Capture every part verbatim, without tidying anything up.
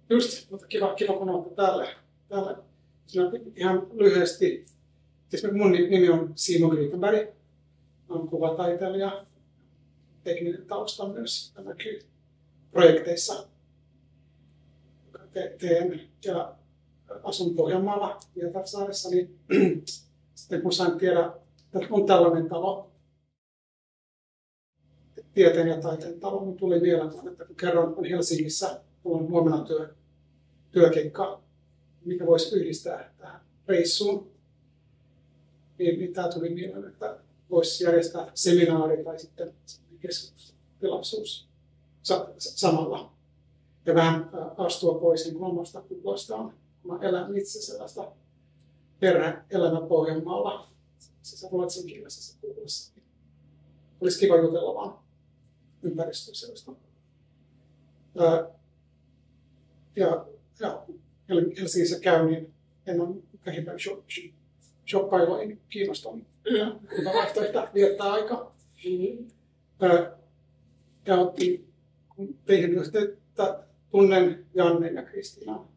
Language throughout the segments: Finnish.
Just, mutta kiva, kiva kun olette täällä. täällä. Ihan lyhyesti. Siis mun nimi on Simo Gripenberg. Olen kuvataiteilija. Tekninen tausta myös näkyy projekteissa. Te, teen ja asun Pohjanmaalla Pietarsaaressa, niin sitten kun sain tiedä, että on tällainen talo, tieteen ja taiteen talo, niin tuli mieleen, että kun kerran on Helsingissä, mulla on huomenna työ, työkeikka, mikä voisi yhdistää tähän reissuun, niin, niin tämä tuli mieleen, että voisi järjestää seminaari tai sitten keskustelutilaisuus samalla. Ja vähän astua pois niin omasta kuplastaan. Mä elän itse sellaista perhe-elämä Pohjanmaalla. Se ruotsin kielessä kuulassa. Olisi kiva jutella vaan ympäristöasioista. Ja, ja Helsingissä käy, niin en ole vähintään shoppailua, ei kiinnostanut. Hyvä vaihtoehto viettää aikaa. Ja otin teihin yhteyttä, tunnen Jannen ja Kristiinaa.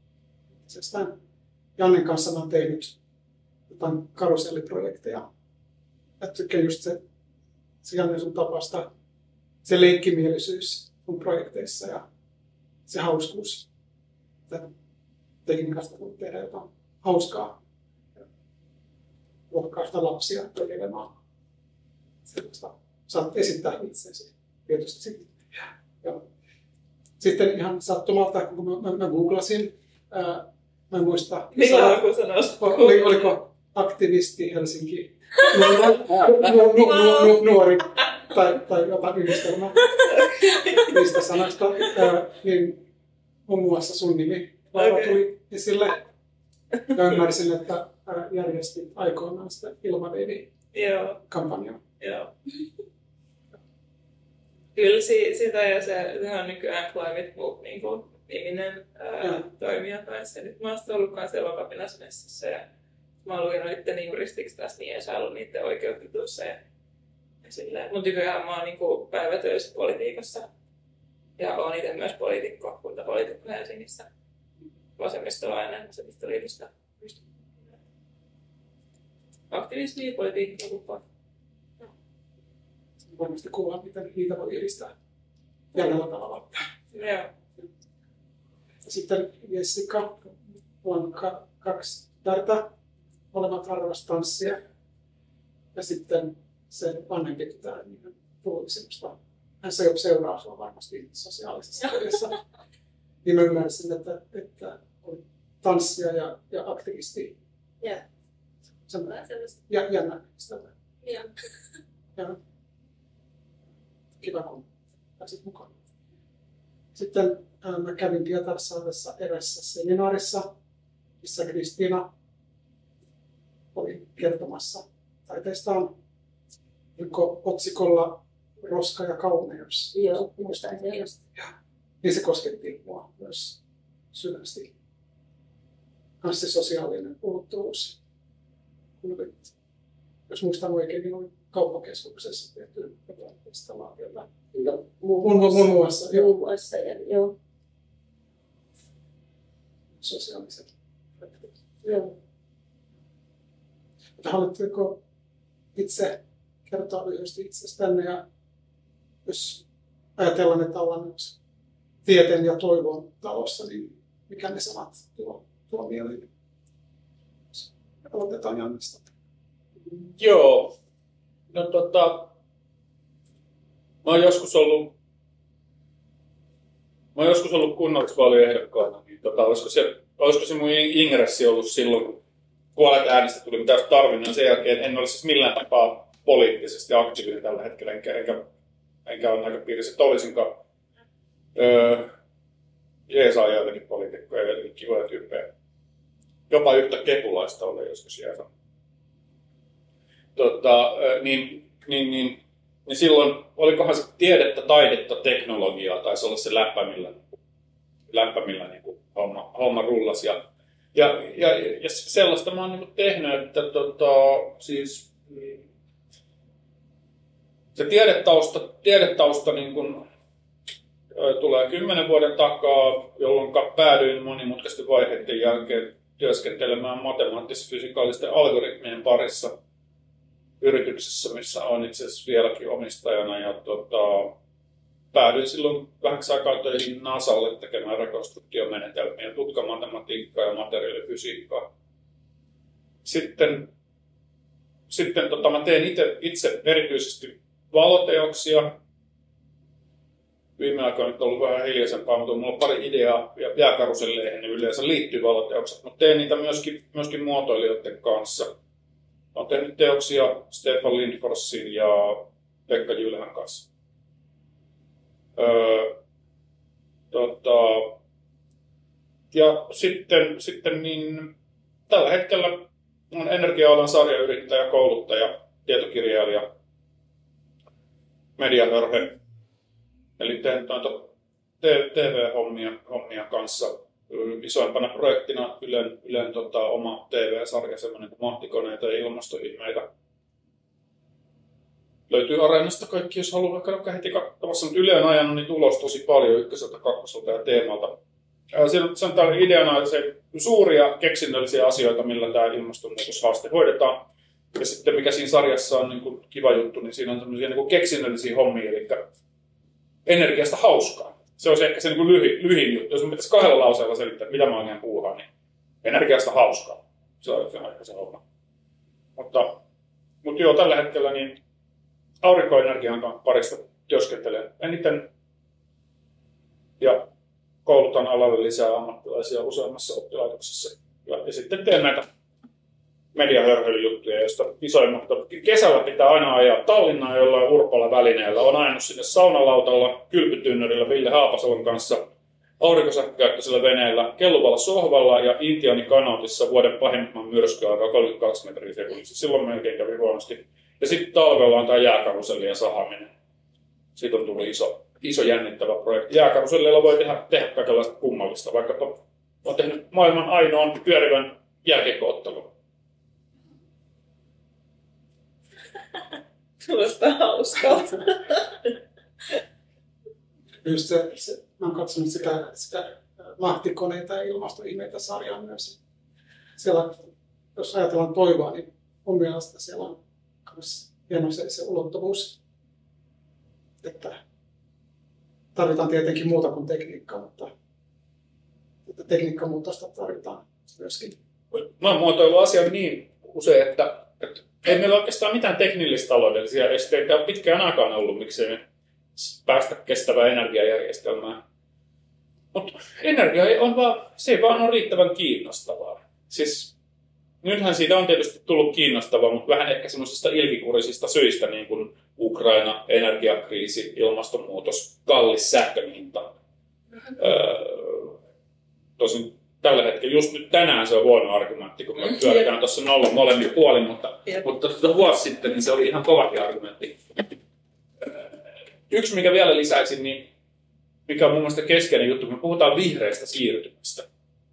Jannen kanssa olen tehnyt jotain karuselliprojekteja. Ja tykkään just se, se Janne sun tapasta, se leikkimielisyys sun projekteissa ja se hauskuus. Tekniikasta voi tehdä jotain hauskaa. Rohkaista lapsia tekemään sellaista. Saat esittää itsesi tietysti sitten. Ja sitten ihan sattumalta, kun mä, mä, mä googlasin, ää, mä en muista, mikä alkusanoista? Oli, oliko aktivisti Helsinki nuori tai, tai jotain yhdistelmää niistä sanoista, ää, niin muun muassa sun nimi okay. Tuli esille. Ja ymmärsin, että ää, järjestit aikoinaan sitä Ilmaveivi-kampanjaa. Joo. Kyllä sitä ja se, se on nykyään Climate Move niin kuin niminen ää, toimija kanssa. Nyt mä oon ollut kanssa Elokapinasmessissä ja mä oon lukenut niiden juristiksi tässä niin en saa ollut niiden oikeusjutuissa. Ja, ja silleen. Mun tyköhän mä oon niin kuin päivätöissä politiikassa ja oon itse myös poliitikko, kuntapoliitikko Helsingissä. Vasemmistolainen, vasemmistoliitosta. Aktivismi, politiikka, lupaa. Varmasti kuvaa, miten niitä voi edistää jännällä tavalla. Joo. Sitten Jessica on ka- kaksi tytärtä, molemmat harrastaa tanssia. Ja sitten se vanhempi tytär, niin puhui sinusta. Hän seuraa sinua varmasti sosiaalisessa mediassa. Niin mä ymmärsin, että, että oli tanssia ja, ja aktivisti. Joo. Ja jännä ystävä. Joo. Ja kiva, kun pääsit mukaan. Sitten ää, mä kävin Pietarsaaressa erässä seminaarissa, missä Kristiina oli kertomassa taiteistaan otsikolla Roska ja kauneus. Joo, muistan sellaista. Niin se kosketti mua myös syvästi. Myös se sosiaalinen ulottuvuus. Jos muistan oikein, niin oli kauppakeskuksessa tehty jotain installaatiota. No, muun muassa. Muun muassa, joo. Sosiaaliset efektit. Joo. Haluatteko itse kertoa lyhyesti itsestänne ja jos ajatellaan, että ollaan tieteen ja toivon talossa, niin mikä ne sanat tuo, tuo mieleen? Aloitetaan Jannesta. Joo. No tota, mä oon joskus ollut, mä oon joskus ollut kunnallisvaaliehdokkaana, niin tota, olisiko se, olisiko se mun ingressi ollut silloin, kun puolet äänestä tuli, mitä olisi tarvinnut. Sen jälkeen en ole siis millään tapaa poliittisesti aktiivinen tällä hetkellä, enkä, enkä, enkä ole näköpiirissä, että olisinkaan. Öö, Jeesaa joitakin poliitikkoja ja jotenkin kivoja tyyppejä. Jopa yhtä kepulaista oli joskus Jeesa. Tota, niin, niin, niin, niin silloin, olikohan se tiedettä, taidetta, teknologiaa, taisi olla se läppä, millä, läppä, millä niin kuin homma, homma rullasi. Ja, ja, ja, ja sellaista mä oon niin kuin tehnyt, että tota, siis, se tiedetausta, tiedetausta niin kuin, tulee kymmenen vuoden takaa, jolloin päädyin monimutkaisten vaiheiden jälkeen työskentelemään matemaattis-fysikaalisten algoritmien parissa yrityksessä, missä olen itse asiassa vieläkin omistajana. Ja tota, päädyin silloin vähäksi aikaa töihin NASAlle tekemään rekonstruktiomenetelmiä, tutkamatematiikkaa ja materiaalifysiikkaa. Sitten, sitten tota, mä teen itse, itse erityisesti valoteoksia. Viime aikoina on ollut vähän hiljaisempaa, mutta mulla on pari ideaa ja jääkaruselleihin yleensä liittyy valoteokset, mutta teen niitä myöskin, myöskin muotoilijoiden kanssa. Olen tehnyt teoksia Stefan Lindforsin ja Pekka Jylhän kanssa. Öö, tota, ja sitten, sitten niin, tällä hetkellä olen energia-alan sarjayrittäjä, kouluttaja, tietokirjailija, mediahörhe. Eli teen noita T V-hommia hommia kanssa. Isoimpana projektina Ylen, Ylen tota, oma T V-sarja, semmoinen kuin Mahtikoneita ja ilmastoihmeitä. Löytyy Areenasta kaikki, jos haluaa vaikka heti katsomassa. Mutta Yle on ajanut niitä ulos tosi paljon ykköseltä, kakkoselta ja teemalta. Se on täällä ideana se suuria keksinnöllisiä asioita, millä tämä ilmastonmuutoshaaste hoidetaan. Ja sitten mikä siinä sarjassa on niin kuin kiva juttu, niin siinä on tämmöisiä niin kuin keksinnöllisiä hommia, eli energiasta hauskaa. Se olisi ehkä se niin kuin lyhin, lyhin juttu. Jos minun pitäisi kahdella lauseella selittää, mitä mä oikein puuhaan, niin energiasta hauskaa. Se on ehkä se homma. Mutta, mutta joo, tällä hetkellä niin aurinkoenergian parista työskentelen eniten ja koulutan alalle lisää ammattilaisia useammassa oppilaitoksessa. Ja, ja sitten teen näitä mediahörhöilyjuttuja, joista isoimmat. Kesällä pitää aina ajaa Tallinnaan jollain urpolla välineellä. Olen ajanut sinne saunalautalla, kylpytynnyrillä Ville Haapasalon kanssa, aurinkosähkökäyttöisellä veneellä, kelluvalla sohvalla ja Intianin kanootissa vuoden pahimman myrskyaikaa kolmekymmentäkaksi metriä sekunnissa. Silloin melkein kävi huonosti. Ja sitten talvella on tämä jääkarusellien sahaminen. Siitä on tullut iso, iso jännittävä projekti. Jääkaruselleilla voi tehdä, tehdä kaikenlaista kummallista, vaikka olen tehnyt maailman ainoan pyörivän jääkiekko-ottelun. Tuosta hauskalta. Just se, se, mä oon katsonut sitä, sitä Mahtikoneita ja ilmastoihmeitä sarjaa myös. Siellä, jos ajatellaan toivoa, niin mun mielestä siellä on myös hieno se, se ulottuvuus, että tarvitaan tietenkin muuta kuin tekniikkaa, mutta että tekniikkamuutosta tarvitaan myöskin. Mä oon muotoillut asian niin usein, että, että ei meillä oikeastaan mitään teknillistä taloudellisia esteitä ole pitkään aikaan ollut, miksei me päästä kestävään energiajärjestelmään. Mutta energia on vaan, se ei vaan ole riittävän kiinnostavaa. Siis, nythän siitä on tietysti tullut kiinnostavaa, mutta vähän ehkä semmoisista ilkikurisista syistä, niin kuin Ukraina, energiakriisi, ilmastonmuutos, kallis sähkön hinta. Öö, tosin tällä hetkellä, just nyt tänään se on huono argumentti, kun me pyöritään tuossa nolla molemmin puolin, mutta, mutta tuota vuosi sitten niin se oli ihan kovakin argumentti. Yksi, mikä vielä lisäisin, niin mikä on mun mielestä keskeinen juttu, kun me puhutaan vihreästä siirtymästä.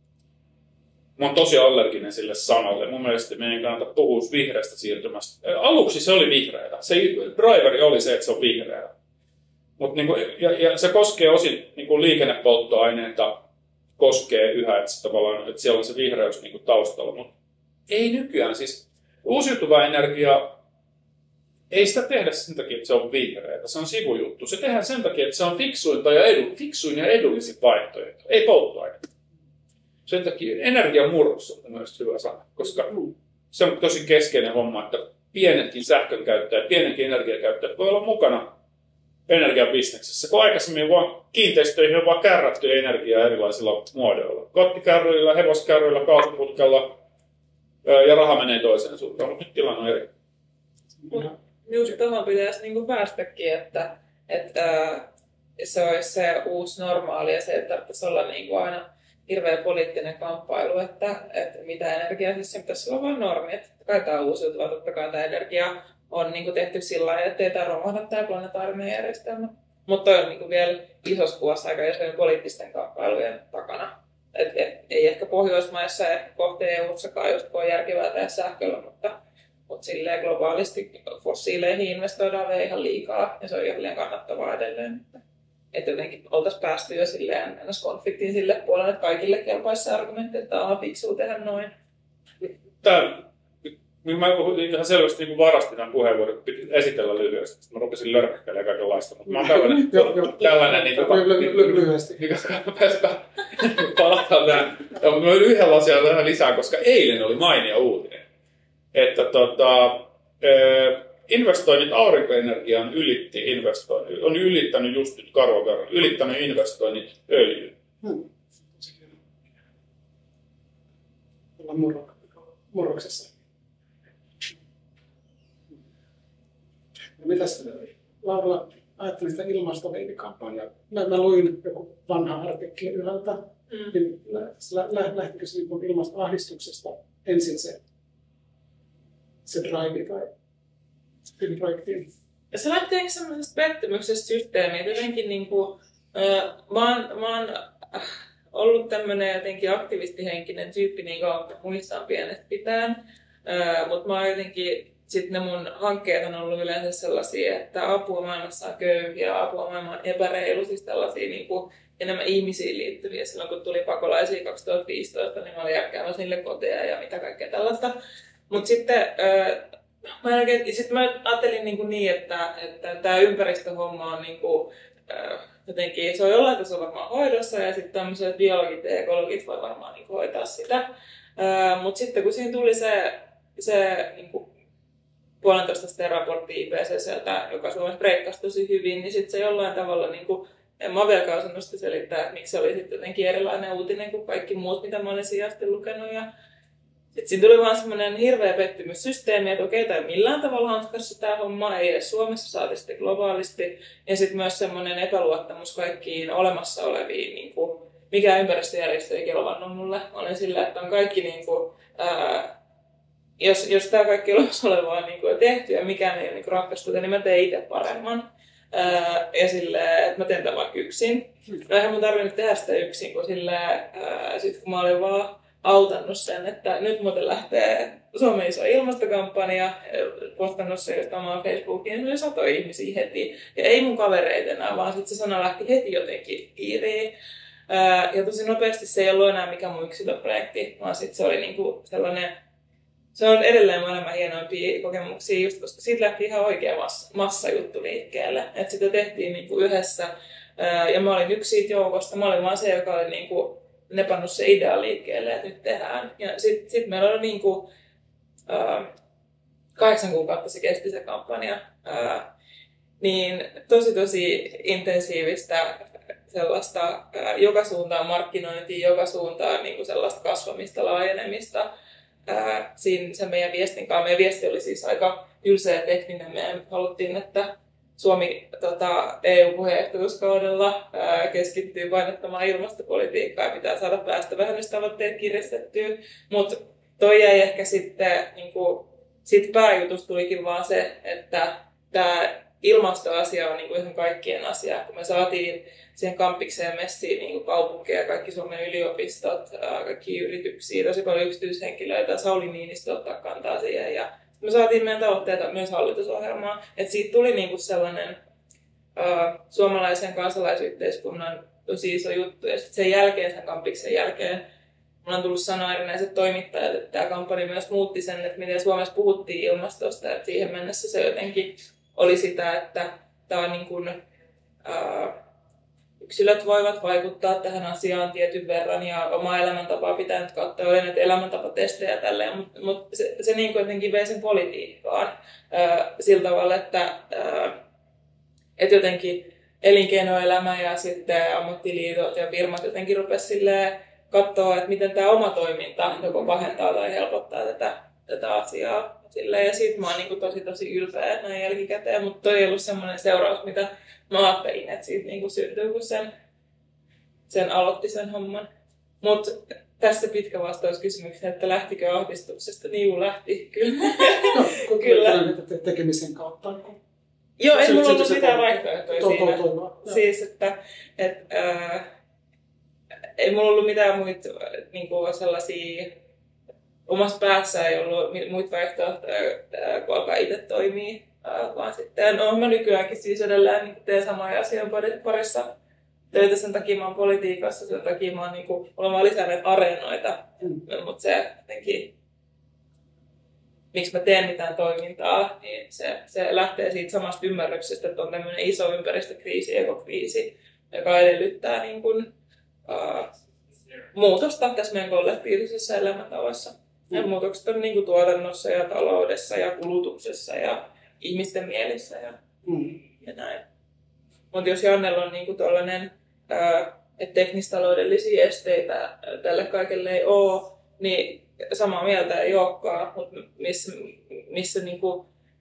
Mä oon tosi allerginen sille sanalle. Mun mielestä meidän kannata puhua vihreästä siirtymästä. Aluksi se oli vihreätä. Se driveri oli se, että se on vihreä. Mut niinku, ja, ja se koskee osin niinku liikennepolttoaineita, koskee yhä, että, tavallaan, että siellä on se vihreys niinku taustalla. Mutta ei nykyään. Siis uusiutuva energia, ei sitä tehdä sen takia, että se on vihreätä. Se on sivujuttu. Se tehdään sen takia, että se on fiksuin ja, edu, fiksuin ja edullisin vaihtoehto. Ei polttoaine. Sen takia energiamurros on myös hyvä sana, koska se on tosi keskeinen homma, että pienetkin sähkönkäyttäjät, pienetkin energiakäyttäjät voi olla mukana energiabisneksessä, kun aikaisemmin vaan kiinteistöihin on vaan kärrätty energiaa erilaisilla muodoilla. Kottikärryillä, hevoskärryillä, kaasuputkella ja raha menee toiseen suuntaan, mutta nyt tilanne on eri. Just tuohon pitäisi niinku päästäkin, että, että se olisi se uusi normaali ja se, että tarvitsisi olla niinku aina hirveä poliittinen kamppailu, että, että mitä energiaa, siis se pitäisi olla vain normi. Että kai tämä uusiutuva, totta kai tämä energia on niin kuin tehty sillä lailla, ettei tämä romahda tämä planetaarinen järjestelmä. Mutta toi on niin kuin vielä isossa kuvassa aika isojen poliittisten kamppailujen takana. Et, et, ei ehkä Pohjoismaissa ja ehkä kohti E U:ssakaan just kun on järkevää tehdä sähköllä, mutta, mutta silleen globaalisti fossiileihin investoidaan vielä ihan liikaa ja se on ihan liian kannattavaa edelleen. että jotenkin oltaisiin päästy jo silleen konfliktiin sille puolelle, että kaikille kelpaisi se argumentti, että on fiksua tehdä noin. Tämä, mä ihan selvästi niin varastin tämän puheenvuoron, piti esitellä lyhyesti. Sitten mä rupesin lörkkäilemään kaikenlaista, mutta mä oon tällainen, tällainen niin kuin... Lyhyesti. Palataan tähän. Mä oon yhden asian tähän lisää, koska eilen oli mainio uutinen, että tota, investoinnit aurinkoenergiaan ylitti investoinnit, on ylittänyt just nyt karvan verran, ylittänyt investoinnit öljyyn. Hmm. Ollaan murro, murroksessa. Ja mitäs Laura ajattelin sitä ilmastoveivikampanjaa? Mä, mä luin joku vanha artikkeli yhdeltä, mm. niin lä, lä, lähtikö se niin ilmastoahdistuksesta ensin se, se drive tai projektiin? Ja se lähtee semmoisesta pettymyksestä systeemiin, että jotenkin niin kuin, äh, mä oon, mä oon äh, ollut tämmöinen jotenkin aktivistihenkinen tyyppi niin kauan muistaan pienestä pitäen, äh, mutta mä oon jotenkin, sit ne mun hankkeet on ollut yleensä sellaisia, että apua maailmassa on köyhiä, apua maailma on epäreilu, siis tällaisia niin kuin, enemmän ihmisiin liittyviä. Silloin kun tuli pakolaisia kaksituhattaviisitoista, niin mä olin järkkäämässä niille koteja ja mitä kaikkea tällaista. Mutta sitten äh, Mä, oikein, sit mä ajattelin niin, niin että, että tämä ympäristöhomma on niin kuin, äh, jotenkin, se on jollain tasolla varmaan hoidossa ja sitten tämmöiset biologit ja ekologit voi varmaan niin kuin, hoitaa sitä. Äh, Mutta sitten kun siinä tuli se, se niin kuin, puolentoista asteen raportti I P C C:ltä, joka Suomessa breikkasi tosi hyvin, niin sitten se jollain tavalla, niin kuin, en mä vieläkään osannut sitä selittää, että miksi se oli sitten jotenkin erilainen uutinen kuin kaikki muut, mitä mä olin siihen asti lukenut. Ja sitten siinä tuli vaan semmoinen hirveä pettymyssysteemi, että okei, tämä ei millään tavalla hanskassa tämä homma, ei edes Suomessa saati sitten globaalisti. Ja sitten myös semmoinen epäluottamus kaikkiin olemassa oleviin, niin kuin, mikä ympäristöjärjestö ei kelvannut mulle. Olen sillä, että on kaikki, niin kuin, ää, jos, jos tämä kaikki olemassa olevaa on niin kuin, tehty ja mikään ei ole niin ratkaistu, niin mä teen itse paremman. Ää, ja silleen, että mä teen tämän vaikka yksin. No eihän mun tarvinnut tehdä sitä yksin, kun silleen, ää, sit kun mä olin vaan autannut sen, että nyt muuten lähtee Suomen iso ilmastokampanja, postannut se just omaan Facebookiin, niin satoi ihmisiä heti. Ja ei mun kavereita enää, vaan sitten se sana lähti heti jotenkin kiiriin. Ja tosi nopeasti se ei ollut enää mikään mun yksilöprojekti, vaan sitten se oli niinku sellainen, se on edelleen maailman hienoimpia kokemuksia, just koska siitä lähti ihan oikea massa, massajuttu liikkeelle. Että sitä tehtiin niinku yhdessä, ja mä olin yksi siitä joukosta, mä olin vaan se, joka oli niinku nepannut se idea liikkeelle, että nyt tehdään. Ja sitten sit meillä oli niinku, äh, kahdeksan kuukautta se kesti se kampanja. Äh, niin tosi tosi intensiivistä sellaista äh, joka suuntaan markkinointia, joka suuntaan niinku sellaista kasvamista, laajenemista. Äh, siinä se meidän viestin kanssa. Meidän viesti oli siis aika tylsä ja tekninen. Me haluttiin, että Suomi tota, E U-puheenjohtajuuskaudella ää, keskittyy painottamaan ilmastopolitiikkaa ja pitää saada päästövähennystavoitteet kiristettyä. Mutta toi jäi ehkä sitten, niinku, sit pääjutus tulikin vaan se, että tämä ilmastoasia on niinku ihan kaikkien asia. Kun me saatiin siihen kampikseen messiin niinku kaupunkeja, kaikki Suomen yliopistot, ää, kaikki yrityksiä, tosi paljon yksityishenkilöitä, Sauli Niinistö ottaa kantaa siihen. Ja me saatiin meidän tavoitteita myös hallitusohjelmaan, että siitä tuli niinku sellainen uh, suomalaisen kansalaisyhteiskunnan tosi iso juttu. Ja sitten sen jälkeen, sen kampiksen jälkeen, mulla on tullut sanoa erinäiset toimittajat, että tämä kampanja myös muutti sen, että miten Suomessa puhuttiin ilmastosta. Että siihen mennessä se jotenkin oli sitä, että tämä on niin kuin, uh, yksilöt voivat vaikuttaa tähän asiaan tietyn verran ja oma elämäntapaa pitää nyt katsoa. Oli näitä elämäntapatestejä tälleen, mutta mut se, se niin kuin jotenkin vei sen politiikkaan ää, sillä tavalla, että ää, et jotenkin elinkeinoelämä ja sitten ammattiliitot ja firmat jotenkin rupesivat katsoa, että miten tämä oma toiminta joko pahentaa tai helpottaa tätä, tätä asiaa. Silleen, ja siitä mä oon niin kuin tosi tosi ylpeä näin jälkikäteen, mutta toi ei ollut semmoinen seuraus, mitä mä ajattelin, että siitä niin kuin syntyy, kun sen, sen aloitti sen homman. Mutta tässä pitkä vastaus kysymykseen, että lähtikö ahdistuksesta, niin juu lähti, kyllä. No, kyllä. Tekemisen kautta. Joo, ei mulla ollut mitään vaihtoehtoja siinä. Siis, että et, äh, ei mulla ollut mitään muita niin kuin sellaisia, omassa päässä ei ollut muita vaihtoehtoja, kun alkaa itse toimia. ää, vaan sitten olen mä nykyäänkin siis edelleen niin teen samoja asian parissa töitä, sen takia mä oon politiikassa, sen takia mä oon niin kuin, mulla on vaan lisää näitä areenoita, mm. mutta se jotenkin, miksi mä teen mitään toimintaa, niin se, se lähtee siitä samasta ymmärryksestä, että on tämmöinen iso ympäristökriisi, ekokriisi, joka edellyttää niin kuin, uh, muutosta tässä meidän kollektiivisessa elämäntavassa. Mm. Ja muutokset on niin kuin tuotannossa ja taloudessa ja kulutuksessa ja ihmisten mielissä ja, mm. ja näin. Mutta jos Jannella on niinku tollainen, että teknistaloudellisia esteitä tälle kaikelle ei ole, niin samaa mieltä ei olekaan, mutta missä, missä niinku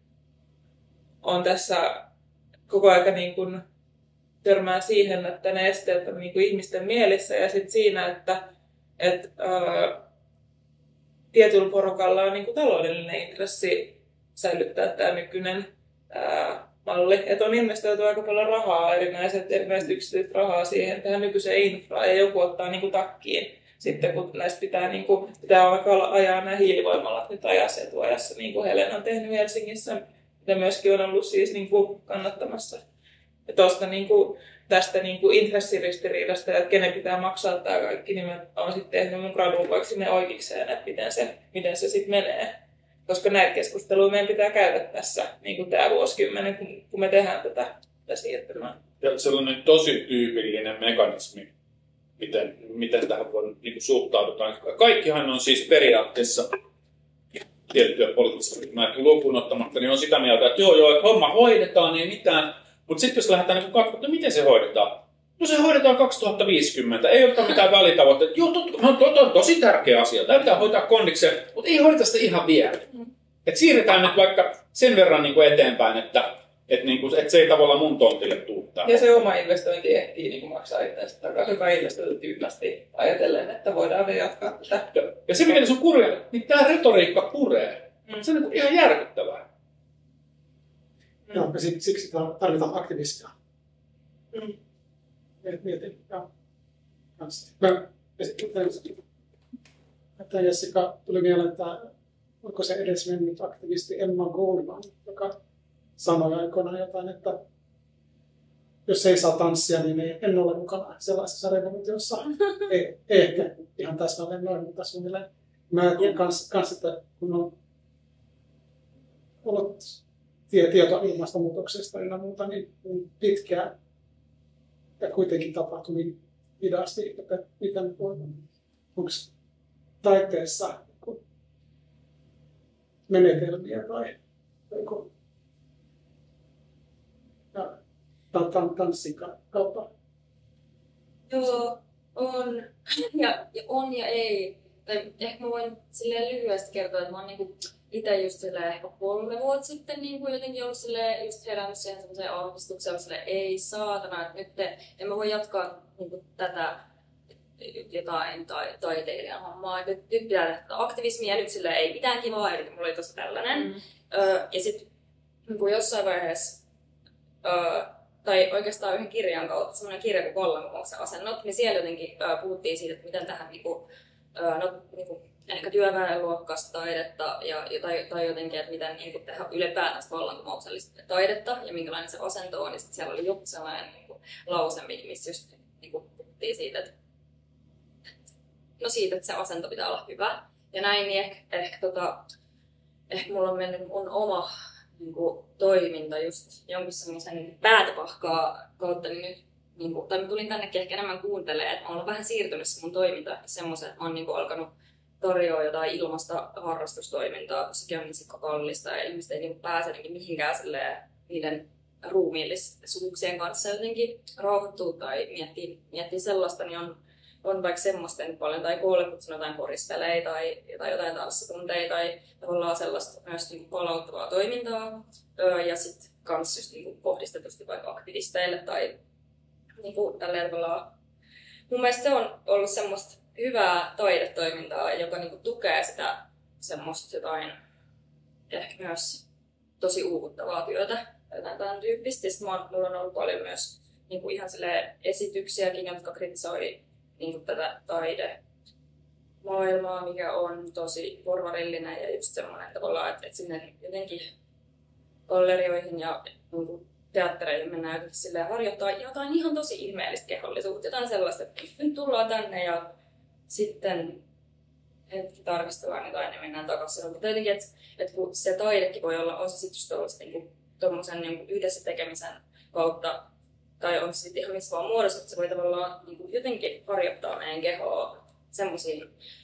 on tässä koko ajan niinku törmää siihen, että ne esteet on niinku ihmisten mielissä ja sitten siinä, että et, ää, tietyllä porukalla on niinku taloudellinen intressi säilyttää tämä nykyinen ää, malli, että on investoitu aika paljon rahaa, erinäiset, erinäiset yksityiset rahaa siihen tähän nykyiseen infraan ja joku ottaa niinku takkiin. Sitten kun näistä pitää, niinku, pitää alkaa ajaa nämä hiilivoimalat nyt ajassa etuajassa, niin kuin Helena on tehnyt Helsingissä, mitä myöskin on ollut siis niinku kannattamassa. Ja tosta, niinku, tästä niinku intressiristiriidasta, että kenen pitää maksaa tämä kaikki, niin mä oon sitten tehnyt mun gradun vaikka sinne oikeikseen, että miten se, miten se sitten menee. Koska näitä keskusteluja meidän pitää käydä tässä niin kuin tämä vuosikymmenen, kun, kun me tehdään tätä, tätä siirtymää. Ja sellainen tosi tyypillinen mekanismi, miten, miten tähän voi, niin kuin suhtaudutaan. Kaikkihan on siis periaatteessa tiettyä poliittista ryhmää lukuun ottamatta, niin on sitä mieltä, että joo joo, että homma hoidetaan, ei mitään. Mutta sitten jos lähdetään niin katsomaan, että miten se hoidetaan? No se hoidetaan kaksituhattaviisikymmentä, ei ole mitään välitavoitteita. Joo, totta, no, to, to, tosi tärkeä asia. Tämä pitää hoitaa kondikseen, mutta ei hoideta sitä ihan vielä. Et siirretään nyt vaikka sen verran niin kuin eteenpäin, että et, niin kuin, et se ei tavallaan mun tontille tule. Ja se oma investointi ehtii niin kuin maksaa itseänsä takaisin, joka investointi tyhmästi ajatellen, että voidaan vielä jatkaa tätä. Ja, ja se mikä se on kurja, niin tämä retoriikka puree. Mm. Se on niin ihan järkyttävää. Mm. Joo, ja siksi tarvitaan aktivismia. Mm. Mietin, joo. Mä että Jessica tuli mieleen, että onko se edes mennyt aktivisti Emma Goldman, joka sanoi aikoinaan jotain, että jos ei saa tanssia, niin ei, en ole mukana sellaisessa revoluutiossa. Ei, ei ehkä ihan täsmälleen noin, mutta suunnilleen. Mä ajattelen kans, kans, että kun on ollut tie, tietoa ilmastonmuutoksesta ja muuta, niin pitkään ja kuitenkin tapahtui niin hidasti, että miten voi, onko taiteessa menetelmiä tai onko ja, tan, tanssin kautta. Joo, on ja, ja on ja ei. Tai ehkä mä voin silleen lyhyesti kertoa, että mä oon niinku itse just silleen ehkä kolme vuotta sitten niinku jotenkin ollut silleen just herännyt siihen semmoiseen ahdistukseen, silleen ei saatana, että nyt te, en mä voi jatkaa niinku tätä jotain tai, taiteilijan hommaa. Nyt, nyt pitää tehdä aktivismia ja nyt sillä ei mitään kivaa, eli mulla oli tossa tällainen. Mm. Öö, ja sitten niin jossain vaiheessa, öö, tai oikeastaan yhden kirjan kautta, semmoinen kirja kuin Vallankumouksen asennot, niin siellä jotenkin öö, puhuttiin siitä, että miten tähän niinku, öö, no, niinku, ehkä työväenluokkaista taidetta ja, tai, tai jotenkin, että miten niinku, tehdä ylipäätänsä vallankumouksellista taidetta ja minkälainen se asento on. Ja sitten siellä oli joku sellainen niinku, lause, missä just niinku, puhuttiin siitä, että no siitä, että se asento pitää olla hyvä. Ja näin, niin ehkä, ehkä, tota, ehkä mulla on mennyt mun oma niin kuin, toiminta just jonkun semmoisen päätöpahkaa kautta, niin nyt, niin kuin, tai mä tulin tännekin ehkä enemmän kuuntelemaan, että mä oon vähän siirtynyt se mun toiminta ehkä semmoisen, että mä oon niin kuin, alkanut tarjoa jotain ilmasta harrastustoimintaa, kossakin on niin sikko kallista ja ihmiset ei niin kuin, pääse niin mihinkään silleen, niiden ruumiillisuuksien kanssa jotenkin rauhoittuu tai miettii, miettii sellaista, niin on on vaikka semmoista nyt paljon, tai koolle kutsun jotain korispelejä tai, tai jotain tanssitunteja tai tavallaan sellaista myös niin kuin palauttavaa toimintaa. Öö, ja sitten kans just niin kuin kohdistetusti vaikka aktivisteille tai niin kuin tälleen tavallaan. Mun mielestä se on ollut semmoista hyvää taidetoimintaa, joka niin kuin tukee sitä semmoista jotain ehkä myös tosi uuvuttavaa työtä. Jotain tämän tyyppistä. Sitten mulla on ollut paljon myös niin kuin ihan esityksiäkin, jotka kritisoi niin kuin tätä taidemaailmaa, mikä on tosi porvarillinen ja just semmoinen tavallaan, että, että sinne jotenkin gallerioihin ja niin teattereihin mennään silleen harjoittaa jotain ihan tosi ihmeellistä kehollisuutta, jotain sellaista, että nyt tullaan tänne ja sitten hetki tarkastellaan jotain ja mennään takaisin. Mutta jotenkin, että, että kun se taidekin voi olla, on se sitten just tuollaista niin tuommoisen niin yhdessä tekemisen kautta, tai on se sitten ihan missä vaan muodossa, että se voi tavallaan niin jotenkin harjoittaa meidän kehoa semmoisiin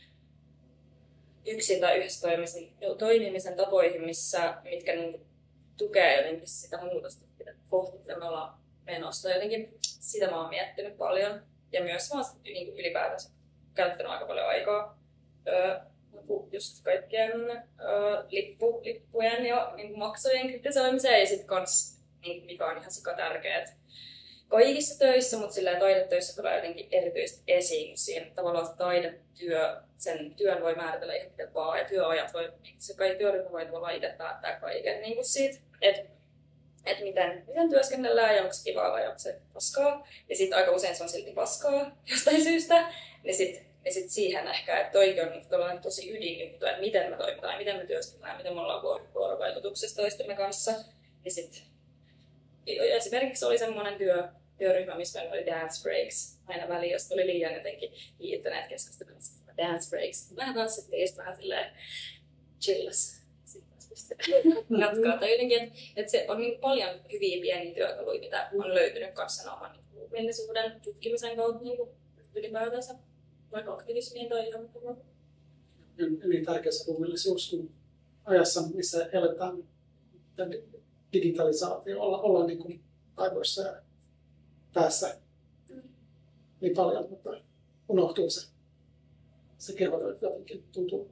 yksin tai yhdessä toimimisen, toimimisen tapoihin, missä, mitkä niin tukee jotenkin sitä muutosta kohti, mitä me ollaan menossa. Jotenkin sitä mä oon miettinyt paljon ja myös mä oon niin ylipäätänsä käyttänyt aika paljon aikaa öö, just kaikkien öö, lippu, lippujen ja niin maksujen kritisoimiseen ja sitten kans, niin, mikä on ihan sika tärkeää kaikissa töissä, mutta silleen taidetöissä tulee jotenkin erityisesti esiin, kun siinä tavallaan taidetyö, sen työn voi määritellä ihan miten vaan ja työajat voi, se kai työryhmä voi tavallaan itse päättää kaiken niin kuin siitä, että et miten, miten työskennellään ja onko se kivaa vai onko se paskaa. Ja sitten aika usein se on silti paskaa jostain syystä, niin sitten niin sit siihen ehkä, että toikin on niin tosi ydinjuttu, että miten me toimitaan, miten me työskennellään, miten me ollaan vuorovaikutuksessa toistemme kanssa. Niin sit, esimerkiksi oli semmoinen työ, työryhmä, missä meillä oli dance breaks aina väliin, jos tuli liian jotenkin hiittäneet keskustelussa. Dance breaks. Vähän tanssittiin ja sitten vähän silleen chillas. Jatkaa. Tai jotenkin, että, että se on niin paljon hyviä pieniä työkaluja, mitä on löytynyt kanssa oman niin menneisyyden tutkimisen kautta niin ylipäätänsä, vaikka aktivismiin tai ihan muuta. Niin tärkeä se ruumiillisuus, kun ajassa, missä eletään digitalisaatio, olla, olla niin kuin aivoissa ja päässä niin paljon, mutta unohtuu se, se keho jotenkin tuntuu.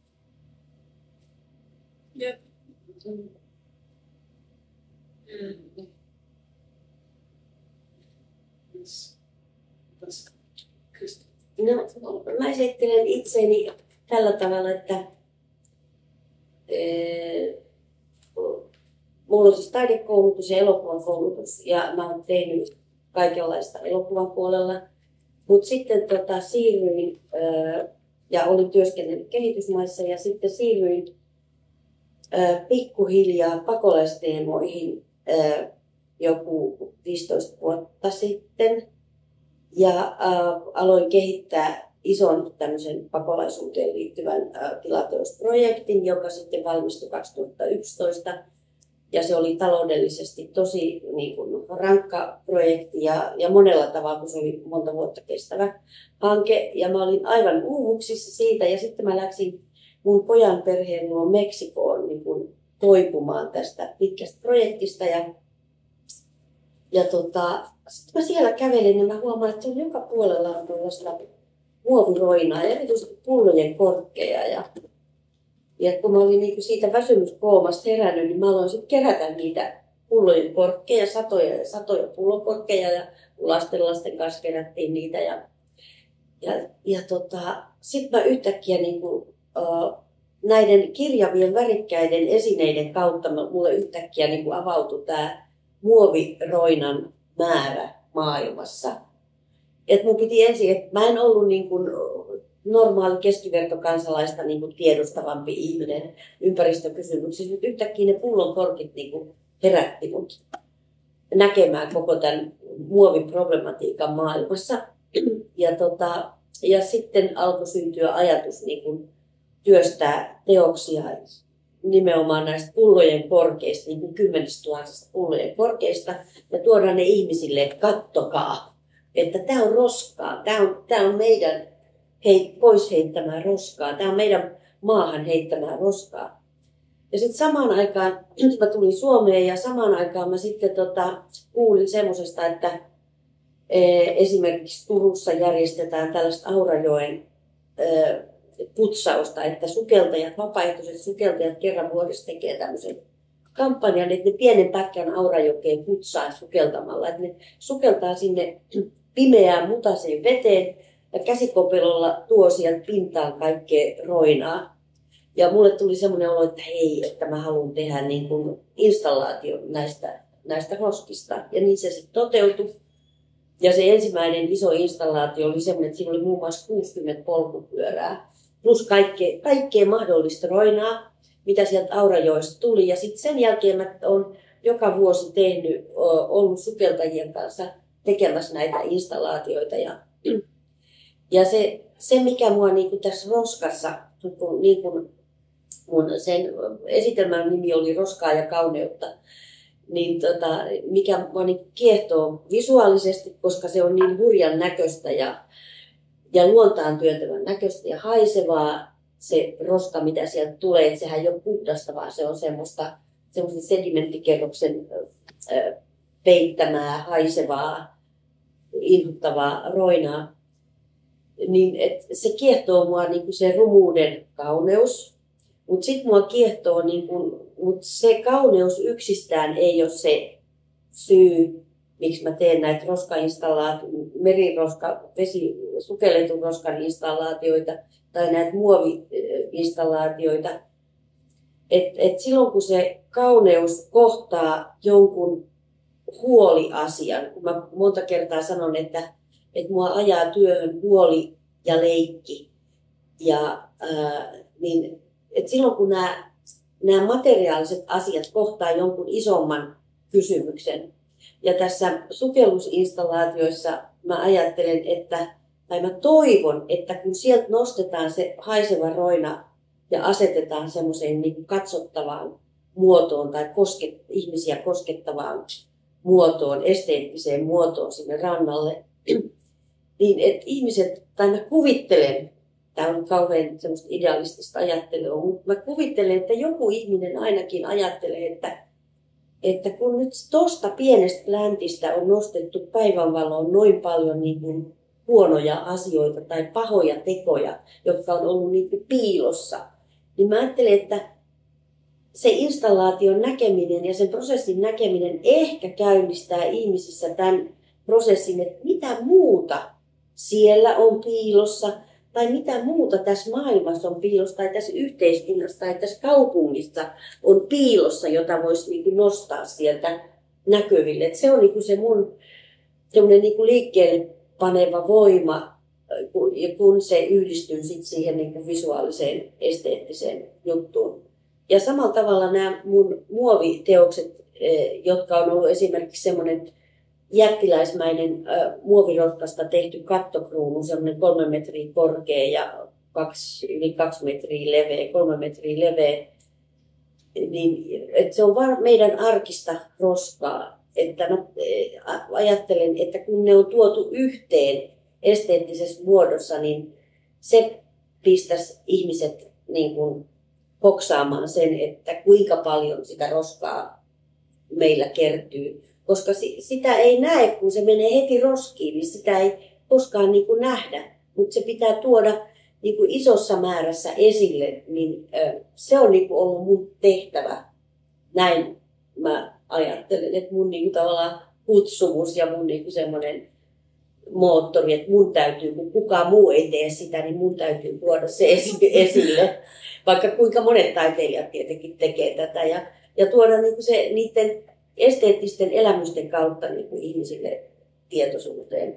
Jep. Mm. Mm. Yes. No, mä esittelen itseäni tällä tavalla, että ee, mulla on siis taidekoulutus ja elokuvan koulutus ja mä oon tehnyt kaikenlaista elokuvan puolella. Mutta sitten tota, siirryin ää, ja olin työskennellyt kehitysmaissa ja sitten siirryin ää, pikkuhiljaa pakolaisteemoihin ää, joku viisitoista vuotta sitten. Ja ää, aloin kehittää ison tämmöisen pakolaisuuteen liittyvän ää, tilateosprojektin, joka sitten valmistui kaksituhattayksitoista. Ja se oli taloudellisesti tosi niin kuin, rankka projekti ja, ja monella tavalla, kun se oli monta vuotta kestävä hanke. Ja mä olin aivan uuvuksissa siitä ja sitten mä läksin mun pojan perheen luo Meksikoon niin kuin, toipumaan tästä pitkästä projektista. Ja, ja tota, sitten mä siellä kävelin ja mä huomaan, että joka puolella on tuollaista muoviroinaa ja erityisesti pullojen korkkeja. Ja, Ja kun mä olin niinku siitä väsymyskoomasta herännyt, niin mä aloin sitten kerätä niitä pullojen korkkeja, satoja ja satoja pullokorkkeja ja lasten lasten kanssa kerättiin niitä. Ja, ja, ja tota, sitten mä yhtäkkiä niinku, uh, näiden kirjavien värikkäiden esineiden kautta mulle yhtäkkiä niinku avautui tämä muoviroinan määrä maailmassa. Et mun piti ensin, että mä en ollut niinku, normaali keskivertokansalaista niin kuin tiedostavampi ihminen ympäristökysymyksissä, mutta yhtäkkiä ne pullonkorkit niin kuin herätti mut näkemään koko tämän muoviproblematiikan maailmassa. Ja, tota, ja sitten alkoi syntyä ajatus niin kuin työstää teoksia nimenomaan näistä pullojen korkeista, niin kuin kymmenestuhansista pullojen korkeista, ja tuoda ne ihmisille, että kattokaa, että tämä on roskaa, tämä on, tämä on meidän hei, pois heittämään roskaa. Tämä on meidän maahan heittämään roskaa. Ja sitten samaan aikaan, mä tulin Suomeen ja samaan aikaan mä sitten tota, kuulin semmosesta, että e, esimerkiksi Turussa järjestetään tällaista Aurajoen e, putsausta, että sukeltajat, vapaaehtoiset sukeltajat kerran vuodessa tekee tämmöisen kampanjan, että ne pienen pätkän Aurajokeen putsaa sukeltamalla. Että ne sukeltaa sinne pimeään mutaseen veteen, ja käsikopelolla tuo sieltä pintaan kaikkea roinaa. Ja mulle tuli semmoinen olo, että hei, että mä haluan tehdä niin kuin installaation näistä, näistä roskista. Ja niin se sitten toteutui. Ja se ensimmäinen iso installaatio oli semmoinen, että siinä oli muun muassa kuusikymmentä polkupyörää. Plus kaikkea, kaikkea mahdollista roinaa. mitä sieltä Aurajoesta tuli. Ja sitten sen jälkeen mä olen joka vuosi tehnyt, ollut sukeltajien kanssa tekemässä näitä installaatioita. Ja, ja se, se, mikä mua niin kuin tässä roskassa, niin kuin mun sen esitelmän nimi oli Roskaa ja kauneutta, niin tota, mikä mua niin kiehtoo visuaalisesti, koska se on niin hurjan näköistä ja, ja luontaan työntävän näköistä ja haisevaa se roska, mitä sieltä tulee. Että sehän ei ole puhdasta, vaan se on semmoista, semmoista sedimenttikerroksen äh, peittämää, haisevaa, inhottavaa roinaa. Niin, et se kiehtoo mua niin kuin se rumuuden kauneus, mutta sitten mua kiehtoo, niin kuin, mut se kauneus yksistään ei ole se syy, miksi mä teen näitä roskainstallaatioita, meriroska, vesi, sukelletun roskan installaatioita tai näitä muovi-installaatioita. Et, et silloin kun se kauneus kohtaa jonkun huoliasian, kun mä monta kertaa sanon, että, että mua ajaa työhön huoli ja leikki, ja, ää, niin, et silloin kun nämä, nämä materiaaliset asiat kohtaa jonkun isomman kysymyksen, ja tässä sukellusinstallaatioissa mä ajattelen, että, tai mä toivon, että kun sieltä nostetaan se haiseva roina ja asetetaan semmoiseen niin katsottavaan muotoon tai kosket, ihmisiä koskettavaan muotoon, esteettiseen muotoon sinne rannalle, niin että ihmiset, tai mä kuvittelen, tämä on kauhean semmoista idealistista ajattelua, mutta mä kuvittelen, että joku ihminen ainakin ajattelee, että, että kun nyt tuosta pienestä pläntistä on nostettu päivänvaloon noin paljon niin kuin huonoja asioita tai pahoja tekoja, jotka on ollut niin kuin piilossa, niin mä ajattelen, että se installaation näkeminen ja sen prosessin näkeminen ehkä käynnistää ihmisissä tämän prosessin, että mitä muuta siellä on piilossa, tai mitä muuta tässä maailmassa on piilossa, tai tässä yhteiskunnassa, tai tässä kaupungissa on piilossa, jota voisi niin kuin nostaa sieltä näkyville. Et se on niin kuin se mun niin kuin liikkeelle paneva voima, kun se yhdistyy sit siihen niin kuin visuaaliseen, esteettiseen juttuun. Ja samalla tavalla nämä mun muoviteokset, jotka on ollut esimerkiksi semmoinen jättiläismäinen muovirotkasta tehty kattokruunu, semmoinen kolme metriä korkea ja kaksi, yli kaksi metriä leveä, kolme metriä leveä, niin että se on var, meidän arkista roskaa. Että mä ajattelen, että kun ne on tuotu yhteen esteettisessä muodossa, niin se pistäisi ihmiset niin kuin hoksaamaan sen, että kuinka paljon sitä roskaa meillä kertyy. Koska sitä ei näe, kun se menee heti roskiin, niin sitä ei koskaan niin kuin nähdä. Mutta se pitää tuoda niin kuin isossa määrässä esille, niin se on niin kuin ollut mun tehtävä. Näin mä ajattelen, että mun niin kuin tavallaan kutsumus ja mun niin kuin semmoinen moottori, että mun täytyy, kun kukaan muu ei tee sitä, niin mun täytyy tuoda se esille. Vaikka kuinka monet taiteilijat tietenkin tekee tätä. Ja, ja tuoda niin kuin se niiden esteettisten elämysten kautta niin kuin ihmisille tietoisuuteen.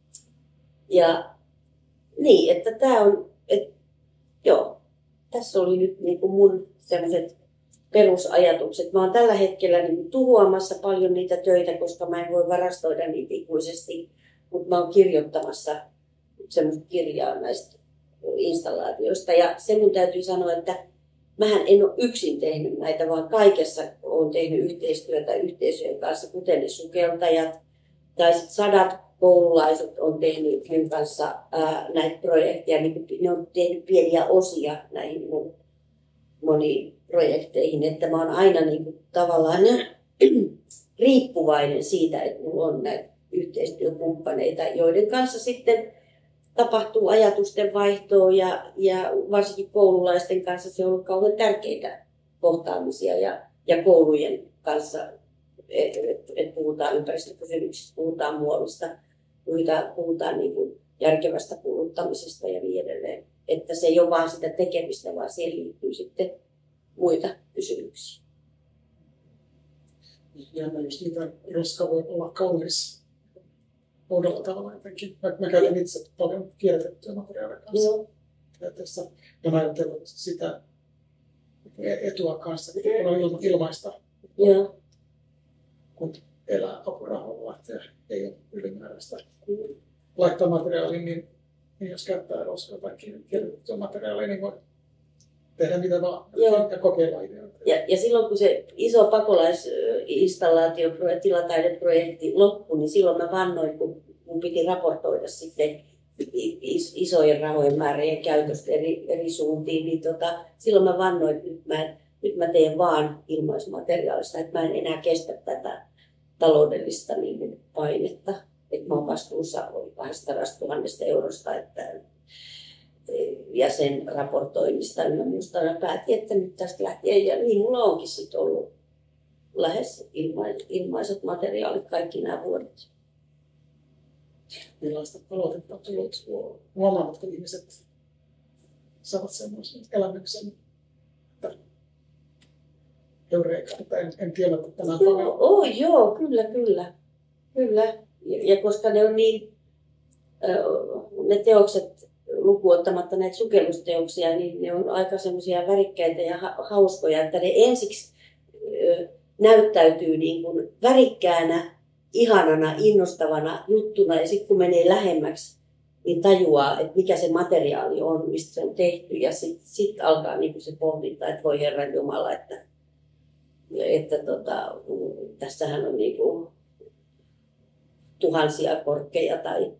Ja niin, että tämä on, et, joo, tässä oli nyt niin kuin mun sellaiset perusajatukset. Mä oon tällä hetkellä niin kuin tuhoamassa paljon niitä töitä, koska mä en voi varastoida niitä ikuisesti, mutta mä oon kirjoittamassa semmoista kirjaa näistä installaatioista. Ja sen mun täytyy sanoa, että mähän en ole yksin tehnyt näitä, vaan kaikessa olen tehnyt yhteistyötä yhteisöjen kanssa, kuten ne sukeltajat tai sit sadat koululaiset on tehnyt minun kanssa ää, näitä projekteja. Niin ne on tehnyt pieniä osia näihin mun moniin projekteihin, että mä oon aina niin kuin, tavallaan riippuvainen siitä, että mulla on näitä yhteistyökumppaneita, joiden kanssa sitten tapahtuu ajatusten vaihtoa ja, ja varsinkin koululaisten kanssa se on ollut kauhean tärkeitä kohtaamisia ja, ja koulujen kanssa, että et, et puhutaan ympäristökysymyksistä, puhutaan muovista, puhutaan, puhutaan niin kuin järkevästä kuluttamisesta ja niin edelleen. Että se ei ole vain sitä tekemistä, vaan siihen liittyy sitten muita kysymyksiä. Jännä, jos niitä roska voi olla kaunis uudella tavalla jotenkin. Mä käytän itse paljon kierrätettyä materiaalia kanssa. Joo. Tässä on ajatellut sitä etua kanssa, kun on ilma, ilmaista, Joo. kun elää apurahalla, että ei ole ylimääräistä. Laittaa materiaalia, niin, niin jos käyttää roskaa tai kirjoitettua materiaalia, niin voi tehdä mitä vaan Joo. ja kokeilla ideoita. Ja, ja silloin kun se iso pakolaisinstallaatioprojekti, tilataideprojekti loppui, niin silloin mä vannoin, kun mun piti raportoida sitten isojen rahojen määrien käytöstä eri, eri suuntiin, niin tota, silloin mä vannoin, että nyt mä, nyt mä teen vaan ilmaismateriaalista, että mä en enää kestä tätä taloudellista niin painetta. Että mä oon vastuussa kaksisataatuhatta eurosta että, ja sen raportoinnista. Ja minusta päätin, että nyt tästä lähtien, ja niin mulla onkin sitten ollut lähes ilmaiset materiaalit kaikki nämä vuodet. Millaista palautetta on tullut? Huomaavatko ihmiset saavat semmoisen elämyksen, että eureka, että en, en tiedä, että tänään Joo, paljon. oh, joo, kyllä, kyllä. kyllä. Ja, ja koska ne on niin, ne teokset lukuun ottamatta näitä sukellusteoksia, niin ne on aika semmoisia värikkäitä ja ha- hauskoja, että ne ensiksi ö, näyttäytyy niin kuin värikkäänä, ihanana, innostavana juttuna, ja sitten kun menee lähemmäksi, niin tajuaa, että mikä se materiaali on, mistä se on tehty, ja sitten sit alkaa niin kuin se pohdinta, että voi Herran Jumala, että, että tota, tässähän on niin kuin tuhansia korkkeja, tai,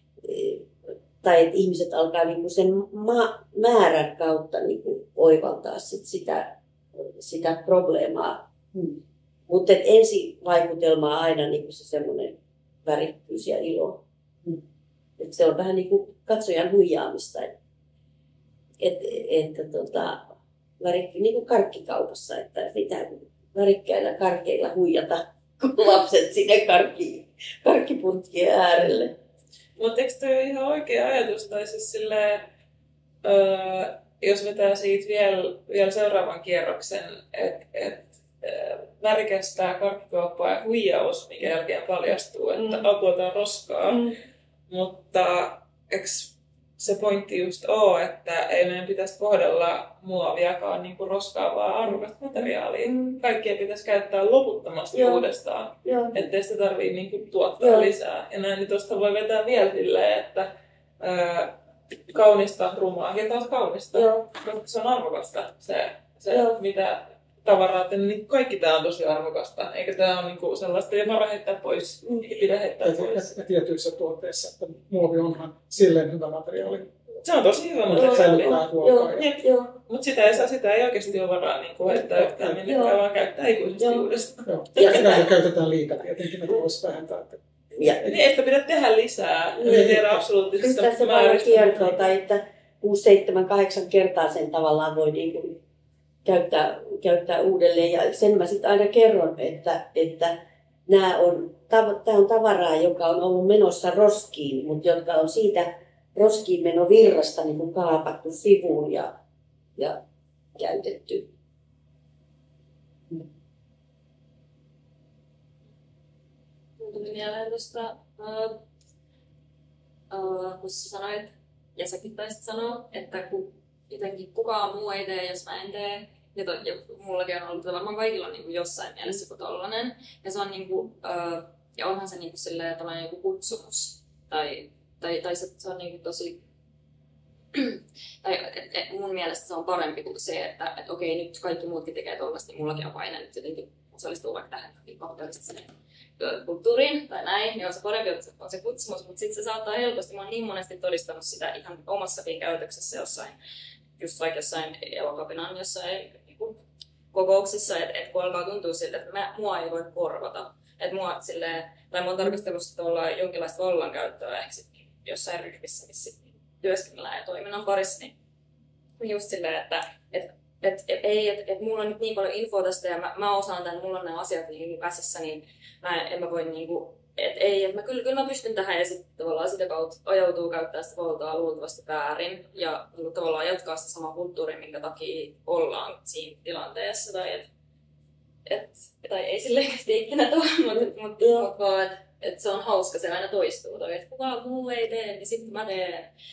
tai että ihmiset alkaa niin kuin sen ma- määrän kautta niin kuin oivaltaa sit sitä, sitä probleemaa. Hmm. Mutta ensi vaikutelma on aina niin se semmoinen värikkyys ja ilo. Mm. Et se on vähän niin kuin katsojan huijaamista. Että et, et, tota, värikky, niin kuin karkkikaupassa, että pitää värikkäillä karkeilla huijata lapset sinne karkki, karkkipurkkien äärelle. Mutta eikö toi ole ihan oikea ajatus? Tai siis silleen, öö, jos vetää siitä vielä, vielä seuraavan kierroksen, että et, värikästä karkkikauppaa ja huijaus, mikä jälkeen paljastuu, että mm. apua tai roskaa. Mm. Mutta eikö se pointti just ole, että ei meidän pitäisi kohdella muoviakaan niin kuin roskaa, vaan arvokasta materiaalia. Mm. Kaikkia pitäisi käyttää loputtomasti Joo. uudestaan, Joo. ettei sitä tarvitse niin kuin tuottaa Joo. lisää. Ja näin, niin tuosta voi vetää vielä silleen, että ää, kaunista rumaa ja taas kaunista, Joo. koska se on arvokasta se, se mitä tavaraa, että niin kaikki tämä on tosi arvokasta, eikä tämä ole niinku sellaista, ei vaan heittää pois, ei pidä heittää ja, pois. Ja, ja tietyissä tuotteissa, että muovi onhan silleen hyvä materiaali. Se on tosi hyvä materiaali. Mutta sitä ei saa, sitä ei oikeasti ole varaa niin heittää yhtään minnekään, vaan käyttää ikuisesti Joo. uudestaan. Joo. Ja sitä ei käytetään liikaa tietenkin, että voisi vähentää. Että ja, niin, että pitää tehdä lisää, niin, ja tiedä absoluuttisesta määristä. Kyllä se kiertoa, tai että kuusi, seitsemän, kahdeksan kertaa sen tavallaan voi niin kuin Käyttää, käyttää uudelleen. Ja sen mä sitten aina kerron, että, että nämä on, tämä on tavaraa, joka on ollut menossa roskiin, mutta jotka on siitä roskiin menovirrasta niin kuin kaapattu sivuun ja, ja käytetty. Tuli mieleen tuosta, uh, uh, kun sä sanoit, ja säkin taisit sanoa, että kun jotenkin kukaan muu ei tee, jos mä en tee. Ja, to, ja mullakin on ollut, että varmaan kaikilla on niin kuin jossain mielessä joku tollainen. Ja, se on, niin kuin, uh, ja onhan se niin kuin silleen, tällainen joku kutsumus. Tai, tai, tai se, se on niin kuin tosi... tai, et, et mun mielestä se on parempi kuin se, että et, okei, nyt kaikki muutkin tekee tollaista, niin mullakin on paine nyt jotenkin osallistua vaikka tähän kaupalliseen kulttuuriin tai näin, niin on se parempi, että on se kutsumus, mutta sitten se saattaa helposti, mä oon niin monesti todistanut sitä ihan omassakin käytöksessä jossain, just vaikka jossain elokapinan jossain niin kokouksissa, että et kun alkaa tuntua siltä, että mä, mua ei voi korvata, että mua silleen, tai mä oon tarkastellut olla jonkinlaista vallankäyttöä ehkä sitten jossain ryhmissä, missä työskennellään ja toiminnan parissa, niin just silleen, että et, et, et, ei, että et mulla on nyt niin paljon infoa tästä ja mä, mä osaan tämän, mulla on nämä asiat niin käsissä, niin mä en, en mä voi niinku, että ei, että mä kyllä, kyllä mä pystyn tähän ja sitten tavallaan sitä kautta ajautuu käyttää sitä valtaa luultavasti väärin ja tavallaan jatkaa sitä samaa kulttuuria, minkä takia ollaan siinä tilanteessa tai et, et, tai ei silleen ikinä tuo, mutta mut, mut vaan, että et se on hauska, se aina toistuu toi, että kukaan muu ei tee, niin sitten mä teen.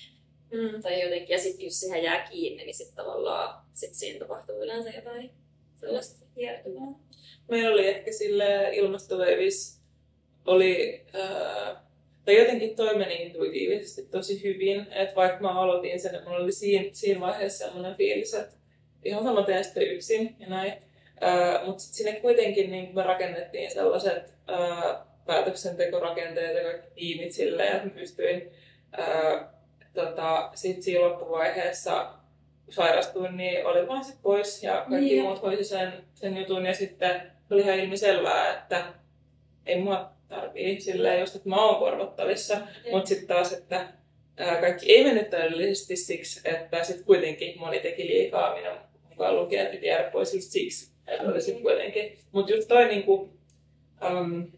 Mm. Tai jotenkin, ja sitten jos siihen jää kiinni, niin sitten tavallaan sit siinä tapahtuu yleensä jotain sellaista hiertymää. Meillä oli ehkä sille ilmastoveivissä oli, ää, tai jotenkin toi meni intuitiivisesti tosi hyvin, että vaikka mä aloitin sen, että mulla oli siinä, siinä vaiheessa sellainen fiilis, että ihan sama teen sitten yksin ja näin. Mutta sitten sinne kuitenkin niin me rakennettiin sellaiset ää, päätöksentekorakenteet ja kaikki tiimit silleen, että mä pystyin ää, tota, sitten siinä loppuvaiheessa, kun sairastuin, niin oli vaan sit pois ja kaikki niin. muut hoisi sen, sen jutun. Ja sitten oli ihan ilmiselvää, että ei mua tarvii silleen just, että mä oon korvattavissa. Mutta sitten taas, että ää, kaikki ei mennyt täydellisesti siksi, että sitten kuitenkin moni teki liikaa minun mukaan lukien, että piti jäädä pois just siksi. Että oli sitten kuitenkin. Mutta just toi niinku... Um,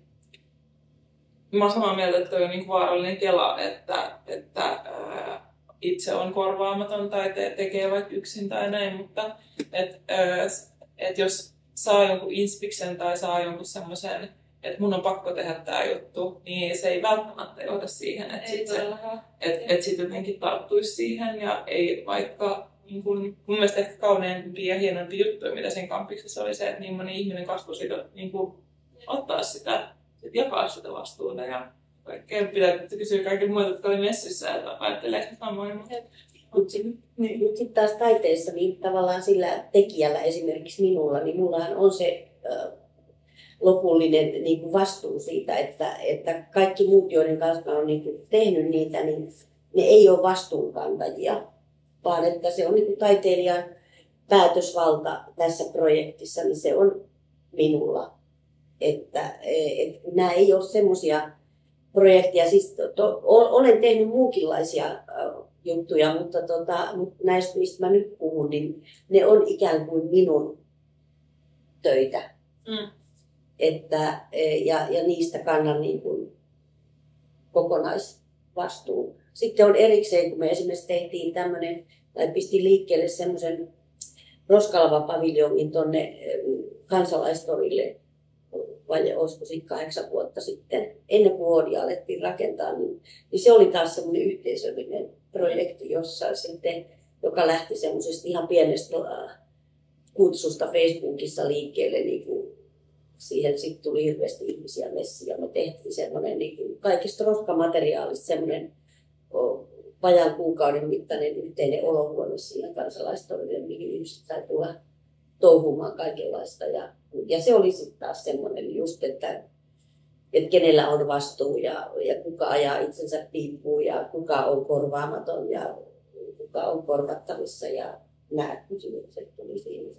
mä oon samaa mieltä, että toi on niinku vaarallinen kela, että, että ää, itse on korvaamaton tai te- tekee vaikka yksin tai näin, mutta et, ää, et jos saa jonkun inspiksen tai saa jonkun semmoisen, että mun on pakko tehdä tää juttu, niin se ei välttämättä johda siihen, että sit, se, et, et sit jotenkin tarttuisi siihen ja ei vaikka niin kun, mun mielestä ehkä kauneimpia ja hienompi juttu, mitä sen kampiksessa oli se, että niin moni ihminen kasvoi siitä niin kun, ottaa sitä, sit jakaa sitä vastuuta ja kaikkea pitää kysyä kaikille muilta, jotka oli messissä, että ajatteleeko samoin. Mutta sitten niin. sit taas taiteessa, niin tavallaan sillä tekijällä, esimerkiksi minulla, niin mullahan on se äh, lopullinen niin kuin vastuu siitä, että, että kaikki muut, joiden kanssa on niin kuin tehnyt niitä, niin ne ei ole vastuunkantajia, vaan että se on niin kuin taiteilijan päätösvalta tässä projektissa, niin se on minulla. Että et, nämä ei ole semmoisia projekteja, siis to, to, olen tehnyt muukinlaisia äh, juttuja, mutta tota, näistä, mistä mä nyt puhun, niin ne on ikään kuin minun töitä. Mm. Että, ja, ja niistä kannan niin kuin kokonaisvastuun. Sitten on erikseen, kun me esimerkiksi tehtiin tämmöinen, tai pistin liikkeelle semmoisen Roskalava-paviljongin tuonne Kansalaistorille, vai olisiko sitten kahdeksan vuotta sitten, ennen kuin Oodia alettiin rakentaa, niin, niin se oli taas semmoinen yhteisöllinen projekti, jossa sitten, joka lähti semmoisesta ihan pienestä kutsusta Facebookissa liikkeelle, niin kuin siihen sitten tuli hirveästi ihmisiä messiin, ja me tehtiin semmoinen niin kuin kaikista roskamateriaalista semmoinen vajaan kuukauden mittainen yhteinen olohuone siinä Kansalaistorille, mihin ihmiset sai tulla touhumaan kaikenlaista. Ja, ja se oli sitten taas semmoinen just, että, että kenellä on vastuu ja, ja kuka ajaa itsensä piippuun ja kuka on korvaamaton ja kuka on korvattavissa ja nämä kysymykset tuli siinä.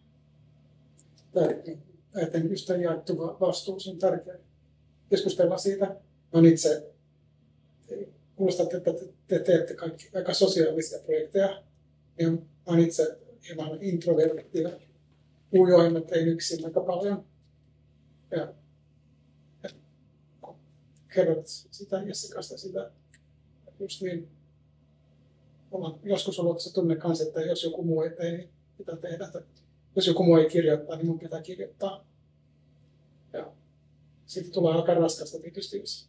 Taiteen just tämä jaettu vastuus on tärkeä. Keskustella siitä. Olen itse, kuulostatte, että te teette kaikki aika sosiaalisia projekteja. Olen itse hieman introvertti ja ujoin, että tein yksin aika paljon. Ja, ja kun kerrot sitä Jessicasta sitä, just niin, olen joskus ollut se tunne kanssa, että jos joku muu ei tee, niin pitää tehdä. Että jos joku muu ei kirjoittaa, niin mun pitää kirjoittaa. Ja sitten tulee aika raskasta tietysti, jos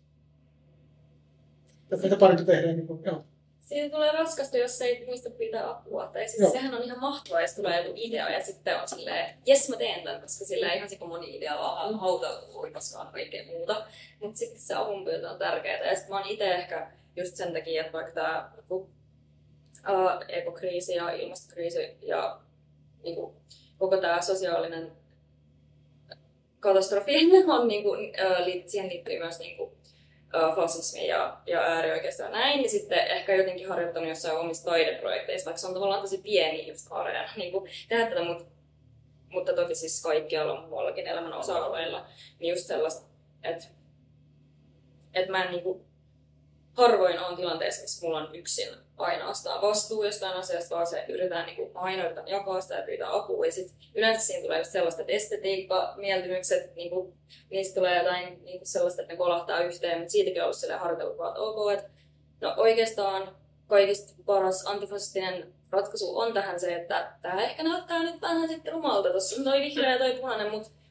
tätä parempi tehdä. Niin kuin, joo. Siitä tulee raskasta, jos ei muista pitää apua. Tai siis sehän on ihan mahtavaa, jos tulee joku idea ja sitten on silleen, jes mä teen tämän, koska sillä ihan sikon moni idea vaan hautautuu, koska on kaikkea muuta. Mutta sitten se avunpyyntö on tärkeää. Ja sitten mä oon itse ehkä just sen takia, että vaikka tämä uh, ekokriisi ja ilmastokriisi ja niin kuin, koko tämä sosiaalinen katastrofi on, niin kuin, äh, siihen liittyy myös niin kuin, äh, fasismi ja, ja äärioikeisto ja näin, niin sitten ehkä jotenkin harjoittanut jossain omissa taideprojekteissa, vaikka se on tavallaan tosi pieni just areena niin kuin, tehdä tätä, mutta, mutta toki siis kaikkialla muuallakin elämän osa-alueilla, niin just sellaista, että, että mä en niin kuin, harvoin on tilanteessa, missä mulla on yksin ainoastaan vastuu jostain asiasta, vaan se yritetään niin aina yritetään jakaa sitä ja pyytää apua. Ja sitten yleensä siinä tulee just sellaista, että estetiikka, mieltymykset, niin kuin, niistä tulee jotain niin kuin sellaista, että ne kolahtaa yhteen, mutta siitäkin on ollut sellainen harjoitelu, että ok, että no oikeastaan kaikista paras antifasistinen ratkaisu on tähän se, että tämä ehkä näyttää nyt vähän sitten rumalta. Tuossa on toi vihreä ja toi punainen, mutta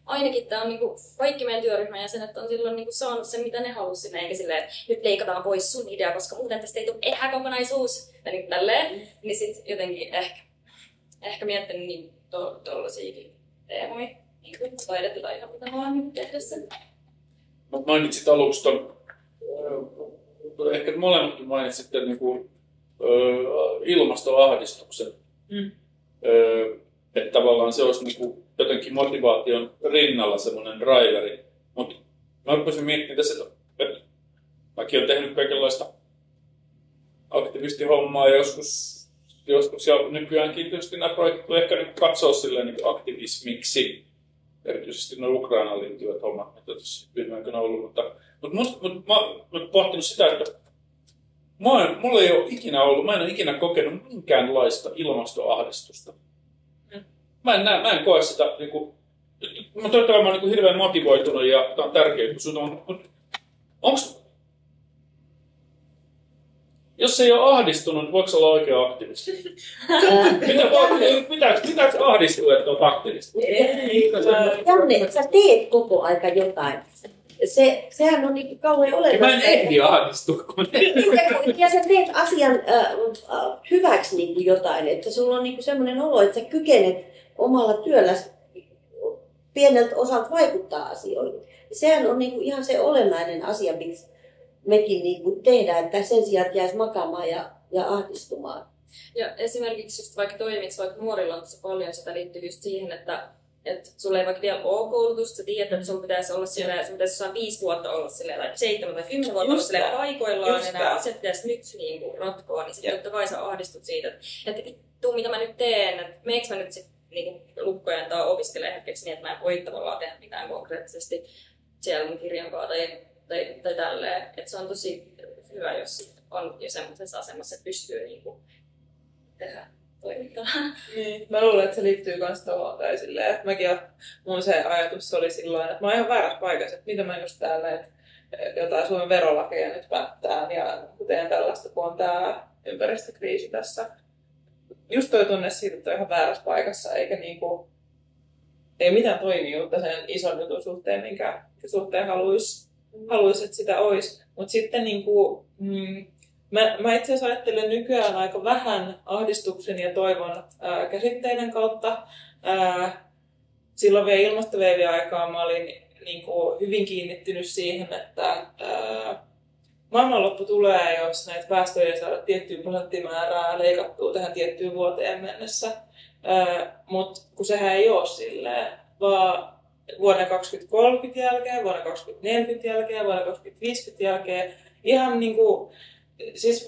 ainakin tämä on niinku, kaikki meidän työryhmän jäsenet on silloin niinku saanut sen, mitä ne halusivat, eikä silleen, että nyt leikataan pois sun idea, koska muuten tästä ei tule ehä kokonaisuus. Ja niin tälleen, mm. niin sitten jotenkin ehkä, ehkä miettinyt niin tuollaisiakin teemoja, niin kuin taidetta tai ihan mitä vaan niin tehdä sen. Mutta mainitsit aluksi ton, äh, ehkä molemmat mainitsitte niinku, äh, ilmastoahdistuksen. Mm. Äh, että tavallaan se olisi niinku jotenkin motivaation rinnalla semmoinen driveri. Mutta mä rupesin miettimään tässä, että mäkin olen tehnyt kaikenlaista aktivistihommaa joskus, joskus ja nykyäänkin tietysti nämä projektit on ehkä niin katsoa silleen niin aktivismiksi, erityisesti nuo Ukrainaan liittyvät hommat, mitä tässä viime aikoina on ollut. Mutta, mutta, mutta, mutta mä olen pohtinut sitä, että mä en, mulla ei ole ikinä ollut, mä en ole ikinä kokenut minkäänlaista ilmastoahdistusta. Mä en, näe, mä en koe sitä, niin kuin, mä toivon, että mä oon niin hirveän motivoitunut ja tämä on tärkeä kysymys, mutta onks, jos ei ole ahdistunut, niin voiko olla oikea aktivisti? Pitääkö pitää, pitää ahdistua, että olet aktivisti? Janne, sä teet koko aika jotain. Se, sehän on niin kauhean olennaista. Mä en ehdi ahdistua. Kun... ja sä teet asian äh, äh, hyväksi niin kuin jotain. Että sulla on niin sellainen olo, että sä kykenet omalla työllä pieneltä osalta vaikuttaa asioihin. Sehän on niin kuin ihan se olennainen asia, miksi mekin niin kuin tehdään, että sen sijaan että jäisi makaamaan ja, ja ahdistumaan. Ja esimerkiksi just vaikka toimiksi, vaikka nuorilla on paljon, sitä liittyy just siihen, että että sulla ei vaikka vielä ole koulutusta, sä tiedät, että sun pitäisi olla silleen, sun pitäisi jossain viisi vuotta olla silleen, tai seitsemän tai kymmenen vuotta olla silleen paikoillaan, ja nämä asiat pitäisi nyt niin kuin ratkoa, niin sitten totta kai sä ahdistut siitä, että, että vittu, mitä mä nyt teen, että meekö mä nyt sitten niin lukkojen tai opiskelemaan hetkeksi niin, että mä en voi tavallaan tehdä mitään konkreettisesti siellä mun kirjan kanssa tai, tai, tai tälleen. Että se on tosi hyvä, jos on jo semmoisessa asemassa, että pystyy niin kuin tehdä toimintaa. Niin, mä luulen, että se liittyy myös tuohon tai silleen, että mäkin, mun se ajatus oli silloin, että mä oon ihan väärässä paikassa, että mitä mä just täällä, että jotain Suomen verolakeja nyt päättään ja teen tällaista, kun on tää ympäristökriisi tässä. Just toi tunne siitä, että on ihan väärässä paikassa, eikä niinku, ei mitään toimijuutta sen ison jutun suhteen, minkä suhteen haluaisi, haluais, että sitä olisi. Mutta sitten niinku, mm, Mä, mä itse asiassa ajattelen nykyään aika vähän ahdistuksen ja toivon ää, käsitteiden kautta. Ää, silloin vielä ilmastoveiviaikaan mä olin niin kuin, hyvin kiinnittynyt siihen, että ää, maailmanloppu tulee, jos näitä päästöjä ei saada tiettyä prosenttimäärää leikattua tähän tiettyyn vuoteen mennessä. Mutta kun sehän ei ole silleen, vaan vuoden kaksituhattakolmekymmentä jälkeen, vuoden kaksituhattaneljäkymmentä jälkeen, vuoden kaksituhattaviisikymmentä jälkeen ihan niin kuin, siis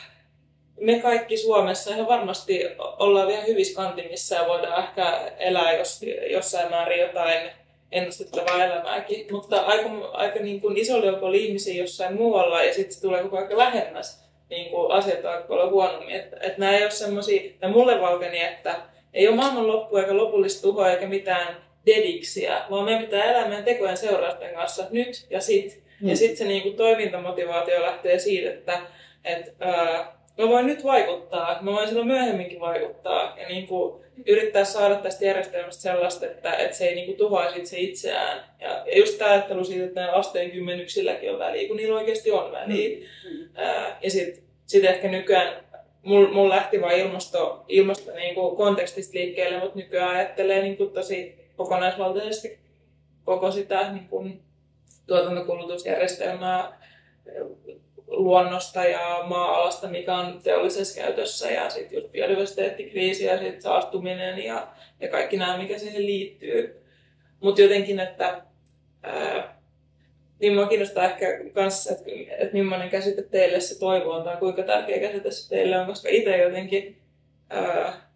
me kaikki Suomessa ihan varmasti ollaan vielä hyvissä kantimissa ja voidaan ehkä elää jos, jossain määrin jotain ennustettavaa elämääkin, mutta aika, aika niin kuin iso joukko ihmisiä jossain muualla ja sitten se tulee koko ajan lähemmäs niin kuin asiat on aika paljon huonommin. Että et nämä ei ole semmoisia, ja mulle valkeni, että ei ole maailmanloppu eikä lopullista tuhoa eikä mitään dediksiä, vaan meidän pitää elää meidän tekojen seurausten kanssa nyt ja sit. Mm. Ja sitten se niin kuin toimintamotivaatio lähtee siitä, että et, ää, mä voin nyt vaikuttaa, mä voin silloin myöhemminkin vaikuttaa ja niin kuin yrittää saada tästä järjestelmästä sellaista, että, että se ei niin kuin tuhoaisi itse itseään. Ja, ja just tämä ajattelu siitä, että näillä asteen kymmenyksilläkin on väliä, kun niillä oikeasti on väliä. Mm. Ää, ja sitten sit ehkä nykyään, mulla mul lähti vaan ilmasto, ilmasto niin kuin kontekstista liikkeelle, mutta nykyään ajattelee niin kuin tosi kokonaisvaltaisesti koko sitä niin kuin tuotantokulutusjärjestelmää luonnosta ja maa-alasta, mikä on teollisessa käytössä, ja sitten just biodiversiteettikriisi ja sitten saastuminen ja, ja kaikki nämä, mikä siihen liittyy. Mutta jotenkin, että ää, niin minua kiinnostaa ehkä kanssa, että, että millainen käsite teille se toivo on, tai kuinka tärkeä käsite se teille on, koska itse jotenkin ää,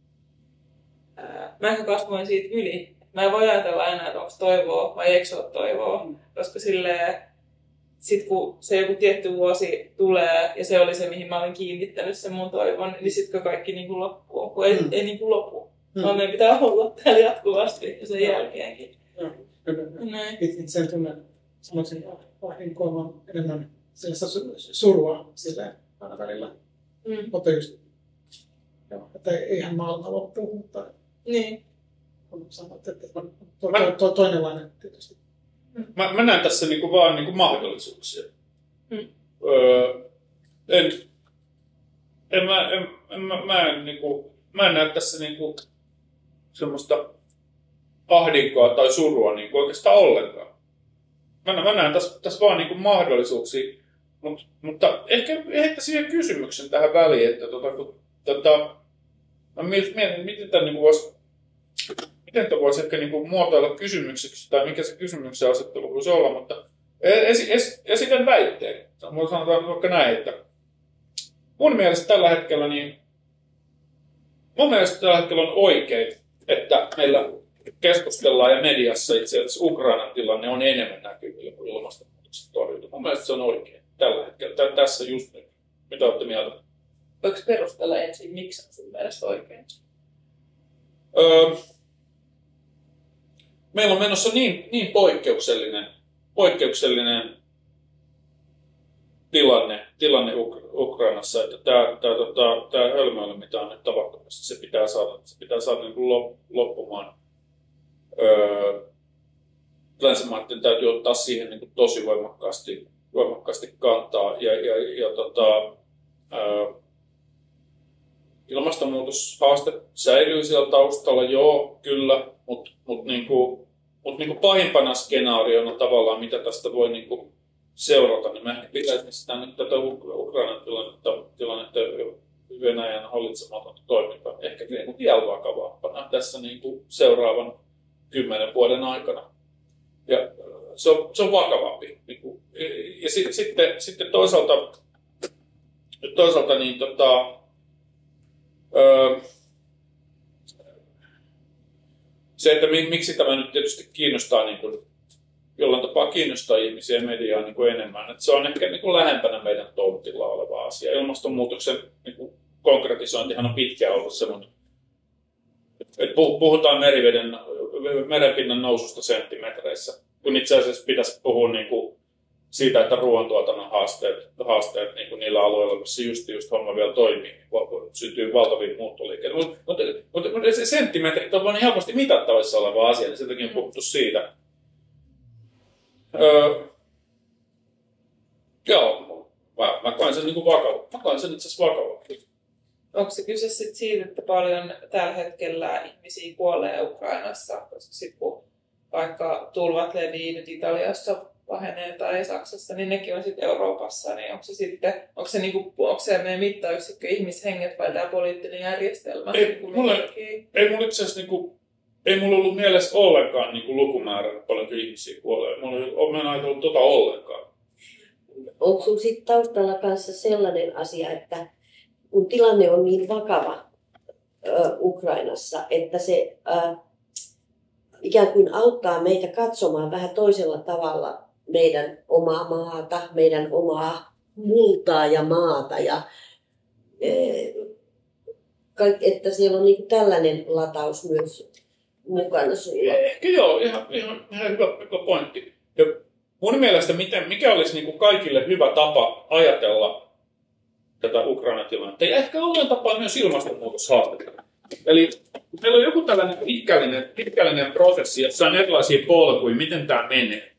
ää, mä ehkä kasvoin siitä yli. Mä en voi ajatella enää, että onko toivoa vai eikö ole toivoa, mm. koska silleen, sit kun se joku tietty vuosi tulee ja se oli se, mihin mä olin kiinnittänyt sen mun toivon, niin sitkö kaikki niin kuin loppuu, kun ei, mm. ei niin kuin lopu. Mm. Vaan meidän pitää olla täällä jatkuvasti ja sen mm. jälkeenkin. Joo, kyllä. Itse tunnen, sanoisin, vahinkoamaan enemmän sellaista surua silleen aina välillä. Mm. Mutta just, joo, että eihän maailma loppu, mutta niin. kun sanot, että on to, to, to, toinenlainen tietysti. Mä, mä näen tässä niinku vaan niinku mahdollisuuksia. Mm. Öö, en, en, mä, en, en, mä, mä, en, niinku, mä en näe tässä niinku semmoista ahdinkoa tai surua niinku oikeastaan ollenkaan. Mä, mä näen tässä, tässä vaan niinku mahdollisuuksia, Mut, mutta ehkä heittäisin vielä kysymyksen tähän väliin, että tota, kun, tota, mä mietin, miten tämä niinku voisi Miten tämä voisi ehkä niinku muotoilla kysymykseksi, tai mikä se kysymyksen asettelu voisi olla, mutta esi- es- esitän väitteen. Voi sanotaan vaikka näin, että mun mielestä tällä hetkellä, niin, mun mielestä tällä hetkellä on oikein, että meillä keskustellaan ja mediassa itse asiassa Ukrainan tilanne on enemmän näkyvillä kuin ilmastonmuutoksen torjunta. Mun mielestä se on oikein tällä hetkellä, Tä- tässä just nyt. Mitä olette mieltä? Voiko perustella ensin, miksi on sun mielestä oikein? Öö, Meillä on menossa niin, niin poikkeuksellinen, poikkeuksellinen tilanne, tilanne Uk- Ukrainassa, että tämä, tämä, tämä, tämä hölmöily, mitä on nyt tapahtumassa, se pitää saada, se pitää saada niin kuin loppumaan. Öö, länsimaiden täytyy ottaa siihen niin kuin tosi voimakkaasti, voimakkaasti kantaa. Ja, ja, ja tota, öö, ilmastonmuutoshaaste säilyy siellä taustalla, joo, kyllä, mutta mut niinku, mut niinku pahimpana skenaariona tavallaan, mitä tästä voi niinku seurata, niin mä ehkä pitäisin sitä nyt tätä Ukrainan tilannetta, tilannetta Venäjän hallitsematonta toimintaa ehkä niinku vielä vakavampana tässä niinku seuraavan kymmenen vuoden aikana. Ja se on, se on vakavampi. Niinku, ja sit, sitten, sitten toisaalta, toisaalta niin tota, Öö, se, että miksi tämä nyt tietysti kiinnostaa, niin kuin, jollain tapaa kiinnostaa ihmisiä ja mediaa niin kuin enemmän, että se on ehkä niin kuin lähempänä meidän tontilla oleva asia. Ilmastonmuutoksen niin kuin konkretisointihan on pitkään ollut se, mutta että puhutaan meriveden, merenpinnan noususta senttimetreissä, kun itse asiassa pitäisi puhua niin kuin siitä, että ruoantuotannon haasteet, haasteet niin kuin niillä alueilla, missä just, just homma vielä toimii, syntyy valtavia muuttoliikkeitä. Mutta mut, mut, mut se senttimetrit on vaan helposti mitattavissa oleva asia, niin sen takia on puhuttu siitä. Öö, joo, mä, mä koen sen niin kuin vakava. Mä koen sen itse asiassa vakava. Onko se kyse sit siitä, että paljon tällä hetkellä ihmisiä kuolee Ukrainassa, koska sitten kun vaikka tulvat levii nyt Italiassa, pahenee tai Saksassa, niin nekin on sitten Euroopassa, niin onko se sitten, onko se, niinku, onko se meidän mittayksikkö ihmishenget vai tämä poliittinen järjestelmä? Ei, niin mulle, ei mulla itse asiassa niinku, ei mulla ollut mielessä ollenkaan niinku lukumäärä, paljon ihmisiä kuolee. Mulla ei ole ajatellut tota ollenkaan. Onko sinulla sitten taustalla kanssa sellainen asia, että kun tilanne on niin vakava ö, Ukrainassa, että se ö, ikään kuin auttaa meitä katsomaan vähän toisella tavalla meidän omaa maata, meidän omaa multaa ja maata. Ja, että siellä on niin kuin tällainen lataus myös mukana sulla. Ehkä joo, ihan, ihan, ihan hyvä, hyvä pointti. Ja mun mielestä miten, mikä olisi niin kuin kaikille hyvä tapa ajatella tätä Ukrainan tilannetta. Ja ehkä jollain tapaa myös ilmastonmuutoshaastetta. Eli meillä on joku tällainen pitkällinen, pitkällinen prosessi, jossa on erilaisia polkuja, miten tämä menee.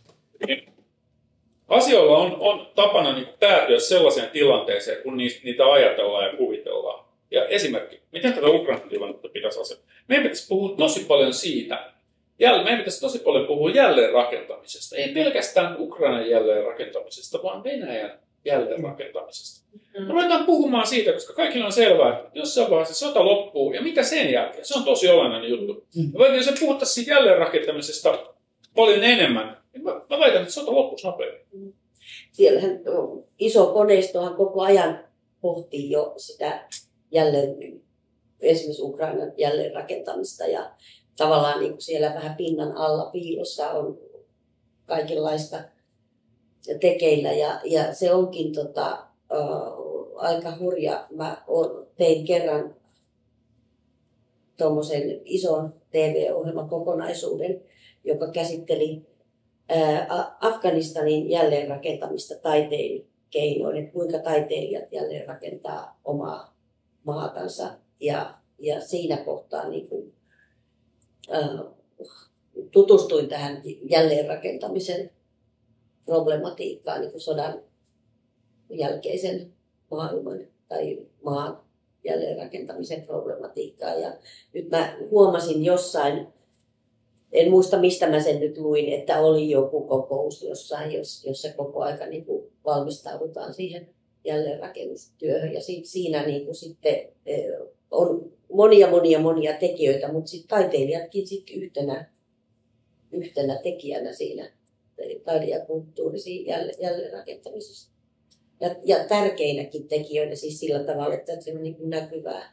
Asioilla on, on tapana niin kuin päätyä sellaiseen tilanteeseen, kun niitä ajatellaan ja kuvitellaan. Ja esimerkki, miten tätä Ukrainan tilannetta pitäisi asettaa? Meidän pitäisi puhua tosi paljon siitä. Jälle, meidän pitäisi tosi paljon puhua jälleenrakentamisesta. Ei pelkästään Ukrainan jälleenrakentamisesta, vaan Venäjän jälleenrakentamisesta. Me ruvetaan puhumaan siitä, koska kaikilla on selvää, että jossain vaiheessa sota loppuu ja mitä sen jälkeen. Se on tosi olennainen juttu. Ja jos me puhuttaisiin siitä jälleenrakentamisesta paljon enemmän, niin mä, mä väitän, että sota loppuisi nopeammin. Siellähän iso koneistohan koko ajan pohtii jo sitä jälleen, esimerkiksi Ukrainan jälleenrakentamista ja tavallaan niin kuin siellä vähän pinnan alla piilossa on kaikenlaista tekeillä ja, ja se onkin tota, äh, aika hurja. Mä on, tein kerran tuommoisen ison T V-ohjelman kokonaisuuden, joka käsitteli äh, Afganistanin jälleenrakentamista taiteen keinoin, että kuinka taiteilijat jälleenrakentaa omaa maatansa ja, ja siinä kohtaa niin kuin tutustuin tähän jälleenrakentamisen problematiikkaan niin kuin sodan jälkeisen maailman tai maan jälleenrakentamisen problematiikkaa. Ja nyt mä huomasin jossain, en muista mistä mä sen nyt luin, että oli joku kokous jossain, jossa koko aika niin kuin valmistaudutaan siihen jälleenrakennustyöhön. Ja siinä niin kuin sitten on monia monia monia tekijöitä, mutta sitten taiteilijatkin sitten yhtenä, yhtenä tekijänä siinä taide- ja kulttuuri jälleenrakentamisessa. Ja, ja tärkeinäkin tekijöinä siis sillä tavalla, että se on niin kuin näkyvää.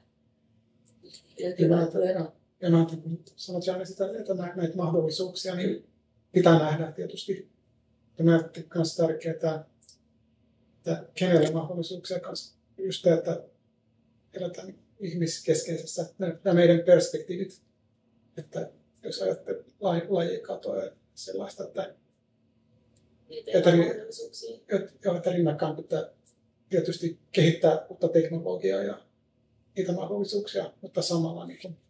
näkyvää ja, ja näitä, kun sanot Janne sitä, että näitä mahdollisuuksia, niin pitää nähdä tietysti. Ja näette myös tärkeää, että kenelle mahdollisuuksia kanssa. Just tämä, että eletään ihmiskeskeisessä, nämä meidän perspektiivit. Että jos ajattelee lajikatoa ja sellaista, että Että, että rinnakkaan pitää tietysti kehittää uutta teknologiaa ja niitä mahdollisuuksia, mutta samalla niin kuin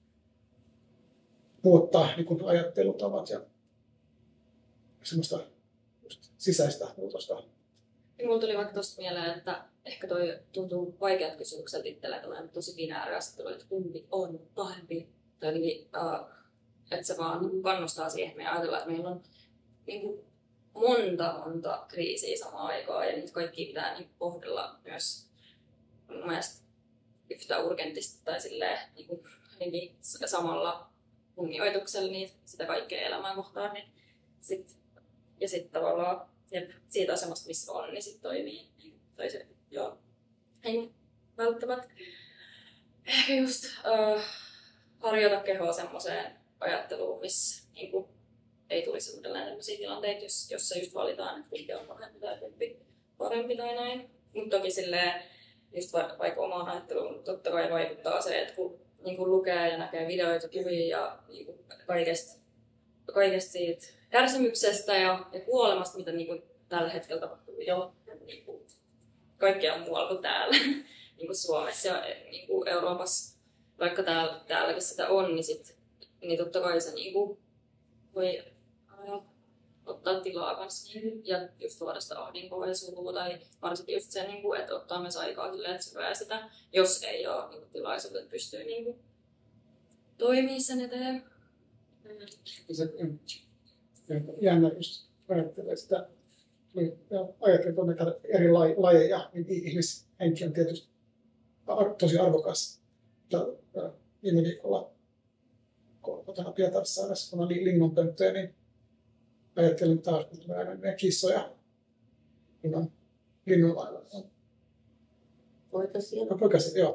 muuttaa niin kuin ajattelutavat ja semmoista sisäistä muutosta. Minulla tuli vaikka tuosta mieleen, että ehkä toi tuntuu vaikeat kysymykset itselle, tosi binääriasettelu, että kumpi on pahempi. Tai jotenkin, että se vaan kannustaa siihen, että me ajatellaan, että meillä on niin kuin monta, monta kriisiä samaan aikaan ja niitä kaikki pitää niin kohdella myös mun mielestä yhtä urgentista tai silleen, niin kuin, samalla kunnioituksella niin sitä kaikkea elämää kohtaan. Niin sit, ja sitten tavallaan jep, siitä asemasta, missä on, niin sitten toimii. Tai se, joo, ei välttämättä. Ehkä just äh, harjoita kehoa semmoiseen ajatteluun, missä niin kuin, ei tulisi uudelleen sellaisia tilanteita, jos, jossa just valitaan, että kumpi on parempi tai kumpi parempi tai näin. Mutta toki silleen, just va- vaikka omaan ajatteluun totta kai vaikuttaa se, että kun niin kun lukee ja näkee videoita, kuvia ja niin kun kaikesta, kaikesta siitä kärsimyksestä ja, ja kuolemasta, mitä niin kun tällä hetkellä tapahtuu jo niin kun kaikkea muualla kuin täällä, niin kuin Suomessa ja niin kuin Euroopassa. Vaikka täällä, täälläkin sitä on, niin, sit, niin totta kai se niin kun voi ottaa tilaa kanssa niin, ja just tuoda sitä ahdinkoa ja surua, tai varsinkin just se, niin kuin, että ottaa myös aikaa silleen, että syvää sitä, jos ei ole niin kuin, tilaisuutta, että pystyy niin kuin, toimimaan sen eteen. Mm. Se, jännä just ajattelee sitä, ajattelee tuonne eri lajeja, niin ihmishenki on tietysti tosi arvokas. Viime viikolla kotona Pietarsaaressa, kun oli linnunpönttöjä, niin ajattelin taas, kun tulee meidän kissoja, niin on linnunlailla. Poikasia? No, poikasia, joo.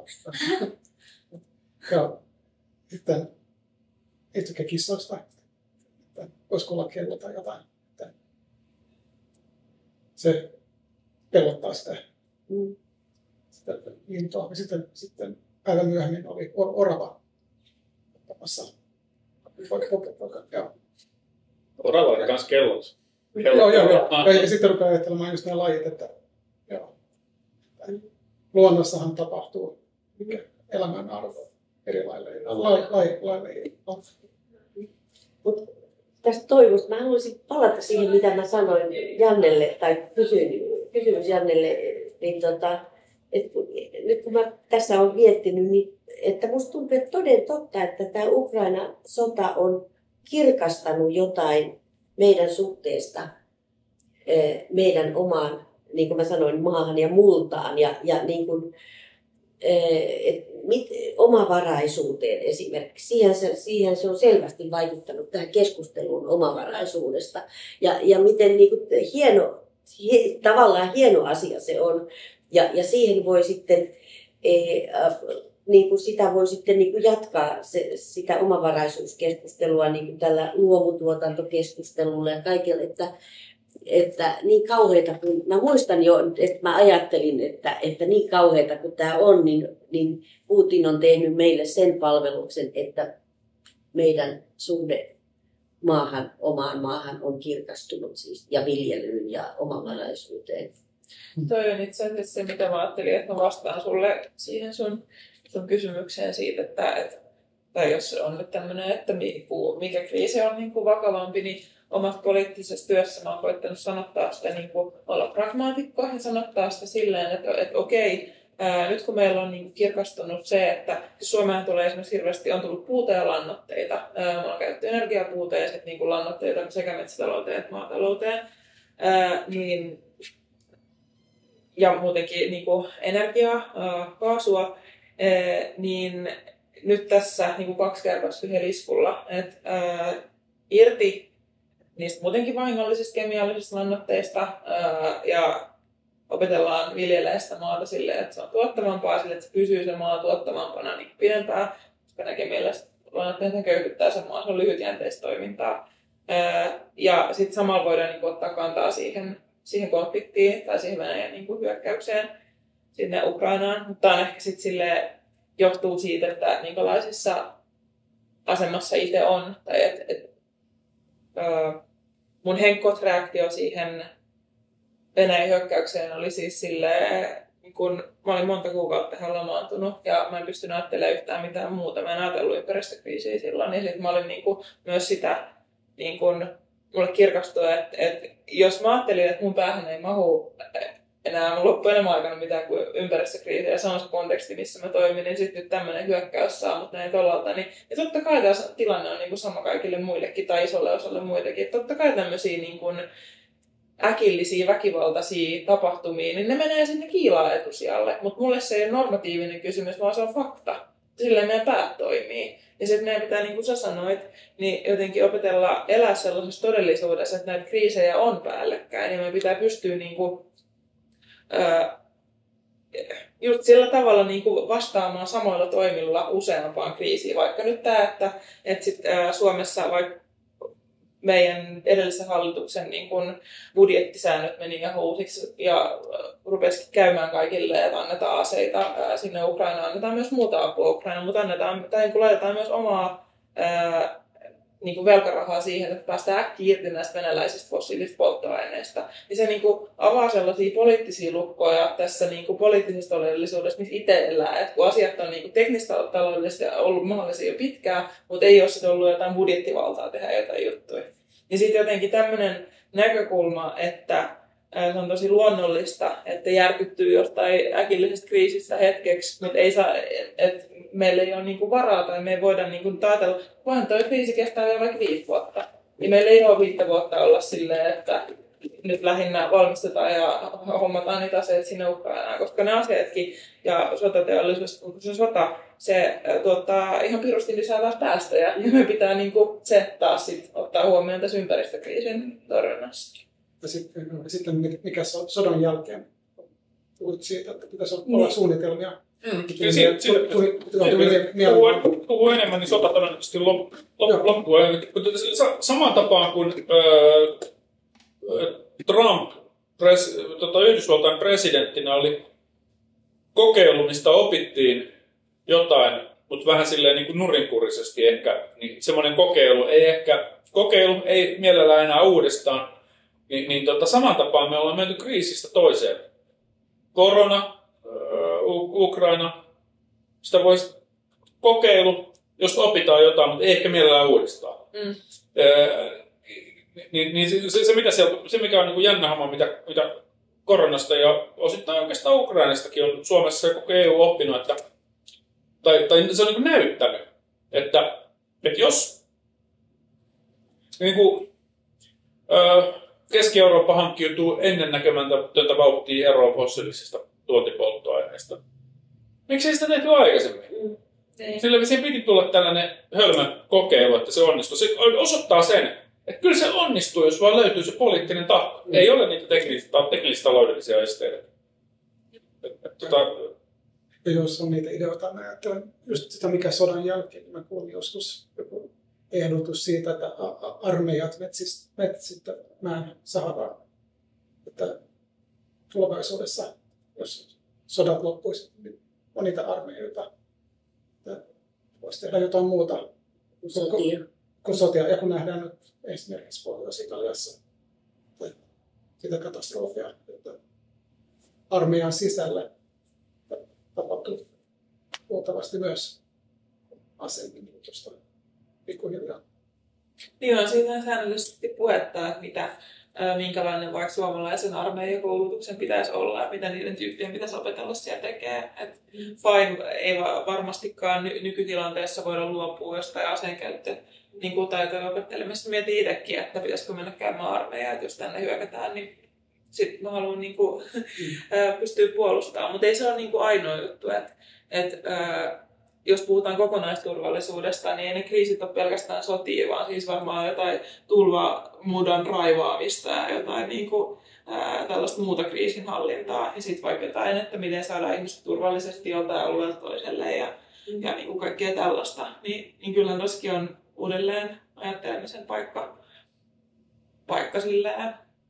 Ja sitten ei tykkää kissoista, että voisiko olla kello tai jotain. Että se pelottaa sitä, mm. sitä intoa. Ja sitten, sitten päivän myöhemmin oli or- orava ottamassa. Orava oli kans kellot. kellot. Joo, joo, joo. Ja, ja sitten rupeaa ajattelemaan just nämä lajit, että joo, luonnossahan tapahtuu elämän arvo eri lajeilla. Mutta tästä toivosta mä haluaisin palata siihen, mitä mä sanoin Jannelle, tai kysyin, kysymys Jannelle, niin tota, et kun, nyt kun mä tässä olen miettinyt, niin että musta tuntuu, että toden totta, että tämä Ukraina-sota on kirkastanut jotain meidän suhteesta meidän omaan, niin kuin mä sanoin, maahan ja multaan ja, ja niin kuin, et, mit, omavaraisuuteen esimerkiksi. Siihen se, siihen se on selvästi vaikuttanut tähän keskusteluun omavaraisuudesta ja, ja miten niin kuin hieno, hie, tavallaan hieno asia se on ja, ja siihen voi sitten äh, niin kuin sitä voi sitten niin kuin jatkaa se, sitä omavaraisuuskeskustelua niin kuin tällä luomutuotantokeskustelulla ja kaikilla, että, että niin kauheita kuin, mä muistan jo, että mä ajattelin, että, että niin kauheita kuin tämä on, niin, niin Putin on tehnyt meille sen palveluksen, että meidän suhde maahan, omaan maahan on kirkastunut siis, ja viljelyyn ja omavaraisuuteen. Toi on itse asiassa se, mitä mä ajattelin, että mä vastaan sulle siihen sun sun kysymykseen siitä, että, että tai jos se on nyt tämmöinen, että mikä kriisi on niin kuin vakavampi, niin omassa poliittisessa työssä mä oon koittanut sanottaa sitä, niin kuin olla pragmaatikko ja sanottaa sitä silleen, että, että okei, ää, nyt kun meillä on niin kuin kirkastunut se, että Suomeen tulee esimerkiksi hirveästi, on tullut puuta ja lannoitteita. Ää, me on käytetty energiapuuta ja sitten niin kuin lannoitteita sekä metsätalouteen että maatalouteen. Ää, niin, ja muutenkin niin kuin energiaa, ää, kaasua, ää, niin nyt tässä niin kuin kaksi kertaa yhden iskulla, että ää, irti niistä muutenkin vahingollisista kemiallisista lannoitteista ää, ja opetellaan viljelemään sitä maata silleen, että se on tuottavampaa, sille, että se pysyy se maa tuottavampana niin pidempään, koska ne kemialliset lannoitteet köykyttää sen maan, se on lyhytjänteistä toimintaa. Ää, ja sitten samalla voidaan niin kuin, ottaa kantaa siihen, siihen konfliktiin tai siihen Venäjän niin kuin, hyökkäykseen sinne Ukrainaan, mutta on ehkä sitten silleen, johtuu siitä, että minkälaisessa asemassa itse on. Tai et, et, uh, mun henkot reaktio siihen Venäjän hyökkäykseen oli siis silleen, kun mä olin monta kuukautta ihan lamaantunut ja mä en pystynyt ajattelemaan yhtään mitään muuta. Mä en ajatellut ympäristökriisiä silloin. Ja sitten mä olin niinku, myös sitä, niin kun, mulle kirkastui, että, että jos mä ajattelin, että mun päähän ei mahu enää mun loppuelämän aikana mitään kuin ympäristökriisiä ja se on se konteksti, missä mä toimin, niin sitten nyt tämmöinen hyökkäys saa mut näin tollalta. Niin, ja totta kai tämä tilanne on niin kuin sama kaikille muillekin tai isolle osalle muitakin. Et totta kai tämmöisiä niin kuin äkillisiä, väkivaltaisia tapahtumia, niin ne menee sinne kiilaa etusijalle. Mutta mulle se ei ole normatiivinen kysymys, vaan se on fakta. Silleen meidän päät toimii. Ja sitten meidän pitää, niin kuin sä sanoit, niin jotenkin opetella elää sellaisessa todellisuudessa, että näitä kriisejä on päällekkäin. Ja meidän pitää pystyä niin kuin just sillä tavalla niin kuin vastaamaan samoilla toimilla useampaan kriisiin. Vaikka nyt tämä, että, että sit, ää, Suomessa vaikka meidän edellisen hallituksen niin kuin budjettisäännöt meni ihan uusiksi ja rupesikin käymään kaikille, että annetaan aseita ää, sinne Ukrainaan, annetaan myös muuta apua Ukrainaan, mutta annetaan, tai niin kuin laitetaan myös omaa ää, niin kuin velkarahaa siihen, että päästään äkkiä irti näistä venäläisistä fossiilisista polttoaineista. Niin se niin kuin avaa sellaisia poliittisia lukkoja tässä niin kuin poliittisessa todellisuudessa, missä itse elää. Et kun asiat on niin kuin teknistä taloudellisesti ollut mahdollisia jo pitkään, mutta ei ole sitten ollut jotain budjettivaltaa tehdä jotain juttuja. Ja sitten jotenkin tämmöinen näkökulma, että se on tosi luonnollista, että järkyttyy jostain äkillisestä kriisistä hetkeksi, mutta ei saa, että meillä ei ole niinku varaa tai me ei voida niinku taatella, vaan tuo kriisi kestää vielä vaikka viisi vuotta. Ja meillä ei ole viittä vuotta olla silleen, että nyt lähinnä valmistetaan ja hommataan niitä aseita sinne Ukrainaan, koska ne aseetkin ja sotateollisuus, kun se sota, se tuottaa ihan pirusti lisää päästöjä. Ja me pitää niinku se taas sit ottaa huomioon tässä ympäristökriisin torjunnassa. Ja sitten, sitten mikä sodan jälkeen? Puhuit siitä, että pitäisi olla suunnitelmia. Mm. Puhuu enemmän, niin sota todennäköisesti loppuu. Samaan tapaan kuin äh, Trump pres, tota, Yhdysvaltain presidenttinä oli kokeilu, mistä opittiin jotain, mutta vähän silleen niin kuin nurinkurisesti ehkä. Niin semmoinen kokeilu ei ehkä, kokeilu ei mielellään enää uudestaan. Niin, niin tota, saman tapaan me ollaan menty kriisistä toiseen. Korona, Ukraina, sitä voisi kokeilu, jos opitaan jotain, mutta ei ehkä mielellään uudestaan. Mm. Ee, niin, niin se, se, mikä siellä, se, mikä on niin kuin jännä homma, mitä, mitä koronasta ja osittain oikeastaan Ukrainastakin on Suomessa ja koko E U oppinut, että, tai, tai se on niin kuin näyttänyt, että, että jos niin kuin, ö, Keski-Eurooppa hankkiutuu ennennäkemätöntä vauhtia eroon fossiilisista tuontipolttoaineista. Miksi ei sitä tehty aikaisemmin? Mm. Sillä siinä piti tulla tällainen hölmö kokeilu, että se onnistuu. Se osoittaa sen, että kyllä se onnistuu, jos vaan löytyy se poliittinen tahto. Mm. Ei ole niitä teknis-taloudellisia esteitä. Tota... Ja jos on niitä ideoita, mä ajattelen just sitä, mikä sodan jälkeen. Mä kuulin joskus joku ehdotus siitä, että armeijat metsittämään Saharaa. Että tulevaisuudessa, jos sodat loppuisivat, niin on niitä armeijoita. Voisi tehdä jotain muuta kuin sotia. Kun sotia. Ja kun nähdään nyt esimerkiksi Pohjois-Italiassa sitä katastrofia, että armeijan sisällä tapahtuu luultavasti myös asennemuutosta pikkuhiljaa. Niin on siitä säännöllisesti puhetta, että mitä, ää, minkälainen vaikka suomalaisen armeijakoulutuksen pitäisi olla ja mitä niiden tyyppien pitäisi opetella siellä tekee. Et fine, ei varmastikaan ny- nykytilanteessa voida luopua jostain aseenkäyttö niin kuin taitojen opettelemista. Mietin itsekin, että pitäisikö mennä käymään armeijaa, että jos tänne hyökätään, niin sitten mä haluan niin kuin, pystyä puolustamaan. Mutta ei se ole niin kuin ainoa juttu. Että, et, jos puhutaan kokonaisturvallisuudesta, niin ei ne kriisit ole pelkästään sotia, vaan siis varmaan jotain tulvamudan raivaamista ja jotain niin kuin, ää, tällaista muuta kriisinhallintaa. Ja sitten vaikka jotain, että miten saadaan ihmiset turvallisesti joltain alueelta toiselle ja, mm. ja niin kuin kaikkea tällaista. Niin, niin kyllähän tossakin on uudelleen ajattelemisen paikka, paikka silleen.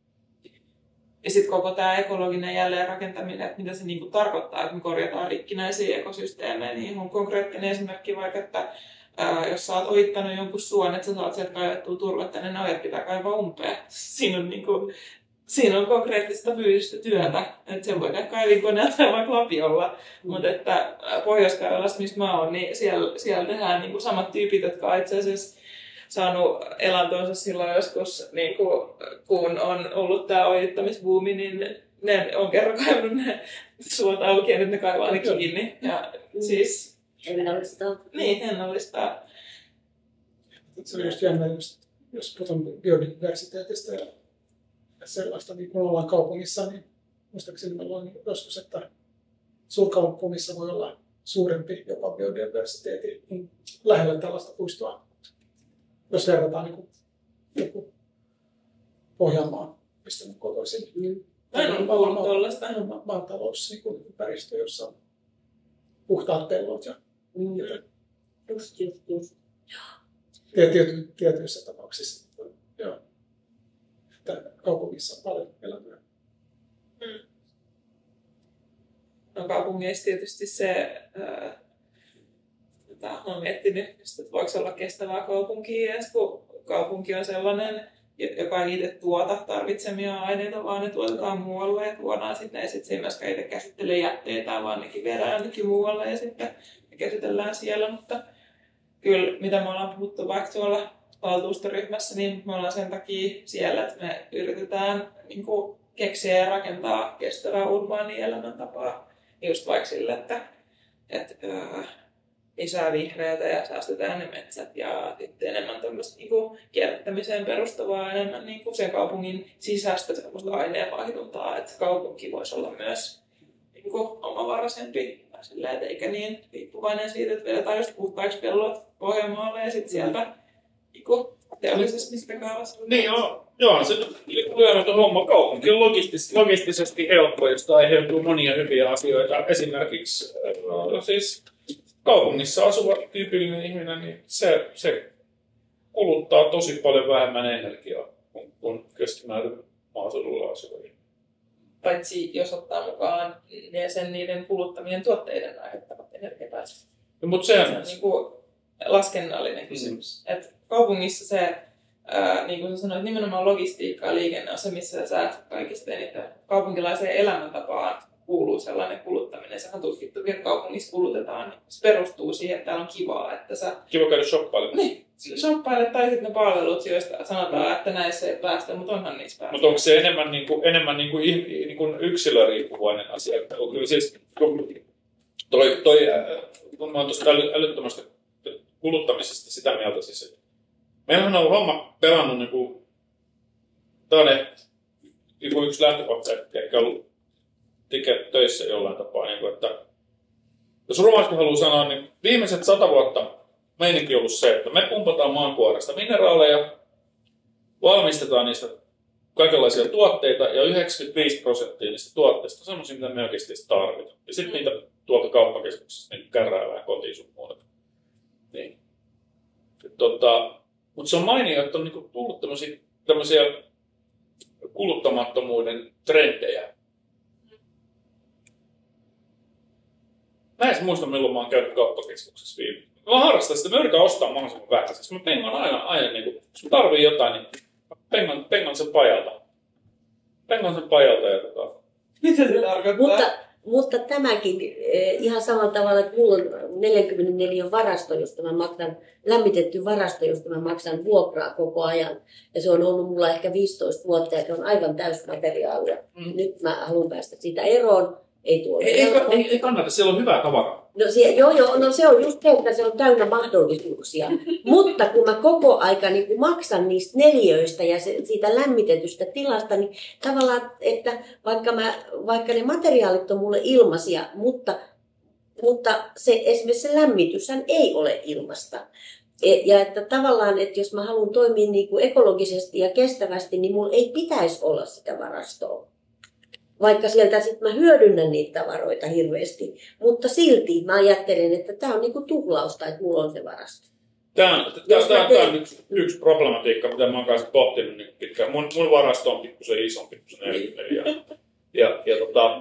Ja sitten koko tämä ekologinen jälleenrakentaminen, että mitä se niinku tarkoittaa, että me korjataan rikkinäisiä ekosysteemejä, niin on konkreettinen esimerkki vaikka, että ää, jos sä oot ohittanut jonkun suon, että sä saat sieltä kaivettua turvetta, niin ne ojat pitää kaivaa umpeen. Siinä on, niinku, siinä on konkreettista fyysistä työtä, että sen voi tehdä kaivinkoneella tai vaikka lapiolla. Mm. Mutta että Pohjois-Karjalassa, missä mä oon, niin siellä, siellä tehdään niinku samat tyypit, jotka on itse asiassa saanut elantonsa silloin joskus, niin kuin, kun on ollut tämä ojittamisbuumi, niin ne on kerran kaivannut ne suot auki ja nyt ne kaivaa ne kiinni. Ja siis... Ennallistaa. Niin, ennallistaa. Se on just jännä, jos, jos puhutaan biodiversiteetistä ja sellaista, niin kun ollaan kaupungissa, niin muistaakseni meillä on joskus, että suurkaupungissa voi olla suurempi jopa biodiversiteetti lähellä tällaista puistoa. Jos verrataan niin kuin Pohjanmaan, mistä nyt kotoisin. Mm. Aina on kuullut tuollaista. Maatalous, niin kuin ympäristö, jossa on puhtaat pellot. Ja, mm. ja just, just, just. Tiety, tietyissä tapauksissa. Joo. Että kaupungissa on paljon elämää. Mm. No kaupungeissa tietysti se... Äh, Tätä olen miettinyt, että voiko olla kestävää kaupunkia, ja kun kaupunki on sellainen, joka ei itse tuota tarvitsemia aineita, vaan ne tuotetaan muualle ja tuodaan sinne, ja sitten se ei myöskään itse käsittele jätteitä, vaan nekin viedään jonnekin muualle ja sitten ne käsitellään siellä. Mutta kyllä, mitä me ollaan puhuttu vaikka tuolla valtuustoryhmässä, niin me ollaan sen takia siellä, että me yritetään niin kuin keksiä ja rakentaa kestävää urbaania elämäntapaa. Just vaikka sillä, että, että lisää vihreätä ja säästetään ne metsät ja sitten enemmän tämmöistä niinku kierrättämiseen perustuvaa, enemmän niinku sen kaupungin sisäistä semmoista aineenvaihduntaa, että kaupunki voisi olla myös niinku omavaraisempi, silleen, eikä niin riippuvainen siitä, että vedetään just puhtaiksi pellot Pohjanmaalle ja sitten sieltä niinku teollisessa mittakaavassa. Niin joo, joo se lyömätön homma. Kaupunki on logistis, logistisesti helppo, josta aiheutuu monia hyviä asioita. Esimerkiksi no, siis kaupungissa asuva tyypillinen ihminen, niin se, se kuluttaa tosi paljon vähemmän energiaa kuin, kuin keskimäärin maaseudulla asuvia. Paitsi jos ottaa mukaan ne sen niiden kuluttamien tuotteiden aiheuttamat energiapäästöt. No, mutta sehän se on niin kuin laskennallinen kysymys. Mm. Et kaupungissa se, ää, niin kuin sä sanoit, nimenomaan logistiikka ja liikenne on se, missä sä säästät kaikista eniten. Kaupunkilaiseen elämäntapaan kuuluu sellainen kuluttaminen. Sehän on tutkittu, että kaupungissa kulutetaan. Se perustuu siihen, että täällä on kivaa. Että sä... Kiva käydä shoppailemaan. Niin, shoppailet tai sitten ne palvelut, joista sanotaan, että näissä ei päästä, mutta onhan niissä päästä. Mutta onko se enemmän, niin kuin, enemmän niin kuin, niin kuin yksilöriippuvainen asia? Kyllä siis, toi, toi, kun mä oon tuosta älyttömästä kuluttamisesta sitä mieltä, siis, että meillähän on ollut homma pelannut, niin kuin, tämä on niin kuin yksi lähtökohta, ehkä ollut tekee töissä jollain tapaa, niin kuin, että jos rumasti haluaa sanoa, niin viimeiset sata vuotta meininki on ollut se, että me pumpataan maankuoresta mineraaleja, valmistetaan niistä kaikenlaisia tuotteita ja yhdeksänkymmentäviisi prosenttia niistä tuotteista on semmoisia, mitä me oikeasti tarvitaan. Ja sitten niitä tuolta kauppakeskuksesta niin kärräävää kotiin sun muuta. Niin. Tota, mutta se on mainio, että on niinku tullut tämmöisiä, tämmöisiä kuluttamattomuuden trendejä. Mä en muista, milloin mä oon käynyt kauppakeskuksessa viime. Mä harrastan sitä, mä yritän ostaa mahdollisimman vähän. Siis mä pengon aina, aina niin kuin, jos mä tarvii jotain, niin pengon, pengon sen pajalta. Pengon sen pajalta ja tota... Mitä se tarkoittaa? Mutta, mutta tämäkin eh, ihan samalla tavalla, että mulla on neljäkymmentäneljä varasto, josta mä maksan, lämmitetty varasto, josta mä maksan vuokraa koko ajan. Ja se on ollut mulla ehkä viisitoista vuotta ja se on aivan täysmateriaalia. Mm. Nyt mä haluan päästä siitä eroon. Ei, tuo ei, ei, ei, ei kannata, siellä on hyvää tavaraa. No, se, joo, joo, no se on just se, että se on täynnä mahdollisuuksia. Mutta kun mä koko aika niin kun maksan niistä neliöistä ja se, siitä lämmitetystä tilasta, niin tavallaan, että vaikka, mä, vaikka ne materiaalit on mulle ilmaisia, mutta, mutta se, esimerkiksi se lämmityshän ei ole ilmasta. Ja että tavallaan, että jos mä haluan toimia niin kuin ekologisesti ja kestävästi, niin mulla ei pitäisi olla sitä varastoa. Vaikka sieltä sitten mä hyödynnän niitä tavaroita hirveästi. Mutta silti mä ajattelen, että tämä on niinku tuhlausta, että mulla on se varasto. Tämä on, tämä, tämä, tämä on yksi, yksi problematiikka, mitä mä oon kanssa pohtinut niin pitkään. Mun, mun varasto on pikkusen isompi kuin se neljäkymmentäneljä. Ja, ja tota,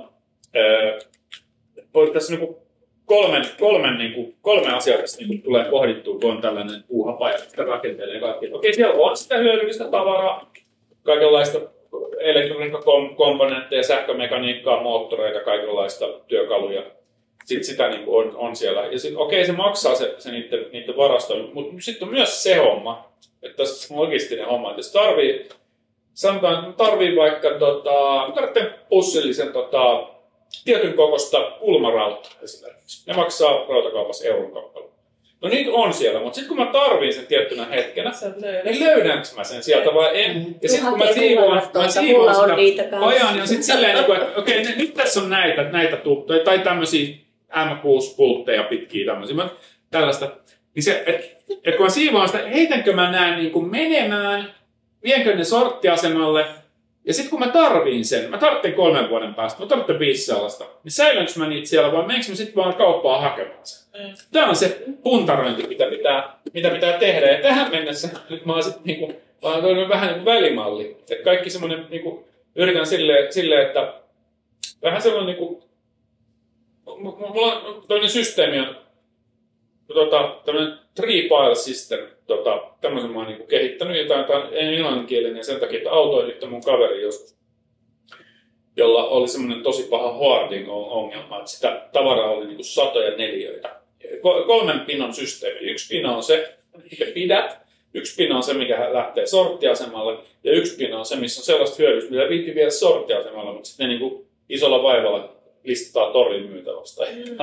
ää, tässä niinku kolmen, kolmen, niinku, kolme asiaa tässä niinku tulee pohdittua, kun on tällainen puuhapaja, sitä rakentelee kaikki. Okei, siellä on sitä hyödyllistä tavaraa, kaikenlaista elektroniikkakomponentteja, sähkömekaniikkaa, moottoreita, kaikenlaista työkaluja. Sitten sitä niin kuin on, on siellä. Ja sitten okei, okay, se maksaa se, se niiden, niiden varastoja, mutta sitten on myös se homma, että tässä on logistinen homma, että jos tarvii, sanotaan, tarvii vaikka tota, tarvitsee pussillisen tota, tietyn kokoista kulmarautta esimerkiksi. Ne maksaa rautakaupassa euron kappale. No niitä on siellä, mutta sitten kun mä tarviin sen tiettynä hetkenä, niin löydänkö mä sen sieltä vai en? Ja sitten kun mä siivoan, mä siivoan sitä ajan, ja sitten silleen, että okei, okay, nyt tässä on näitä, näitä tuutteja, tai tämmöisiä M kuusi pultteja pitkiä tämmöisiä, tällaista. Niin se, että et kun mä siivoan sitä, heitänkö mä nää niin kuin menemään, vienkö ne sorttiasemalle, ja sitten kun mä tarviin sen, mä tarvitsen kolmen vuoden päästä, mä tarvitsen viisi sellaista, niin säilynkö mä niitä siellä vai menenkö mä sitten vaan kauppaan hakemaan sen? Mm. Tämä on se puntarointi, mitä pitää, mitä pitää tehdä. Ja tähän mennessä nyt mä oon sitten niinku, vähän niin kuin välimalli. Et kaikki semmoinen, niinku, yritän silleen, sille, että vähän sellainen, niinku, mulla on toinen systeemi on tota, tämmöinen three-pile system. Tota, tämmöisen mä oon niinku kehittänyt jotain, tämä on englanninkielinen sen takia, että autoin yhtä mun kaveri joskus, jolla oli semmoinen tosi paha hoarding-ongelma, että sitä tavaraa oli niinku satoja neliöitä. Kolmen pinon systeemi. Yksi pino on se, mikä pidät, yksi pino on se, mikä lähtee sorttiasemalle, ja yksi pino on se, missä on sellaista hyödystä, mitä viitti vielä sorttiasemalle, mutta sitten ne niinku isolla vaivalla listataan torin myytävästä.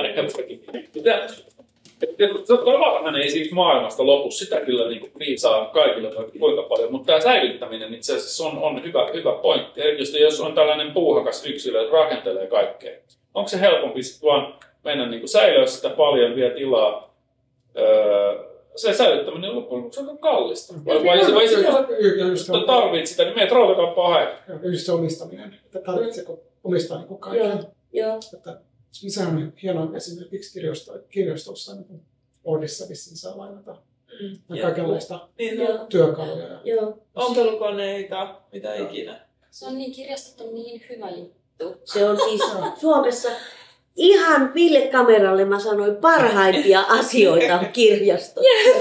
Tavarahan ei siitä maailmasta lopu, sitä kyllä niin viisaa kaikille kuinka paljon, mutta tämä säilyttäminen itse asiassa on, on hyvä, hyvä pointti. Erityisesti jos on tällainen puuhakas yksilö, että rakentelee kaikkea. Onko se helpompi vaan mennä niin säilöä sitä paljon, vie tilaa? Öö, se säilyttäminen on loppujen lopuksi aika kallista. Vai, vai, vai jos tarvitset sitä, niin meet rautakauppaan hae. Just se omistaminen, että tarvitseeko omistaa niin kaiken. Joo. Sehän on hieno esimerkiksi kirjasto, kirjastossa, niin kuin Oodissa vissiin saa lainata mm. kaikenlaista niin, työkaluja. Joo. Ompelukoneita, mitä ikinä. Se on niin, kirjastot on niin hyvä juttu. Se on siis Suomessa ihan Ville Kameralle mä sanoin parhaimpia asioita on kirjasto.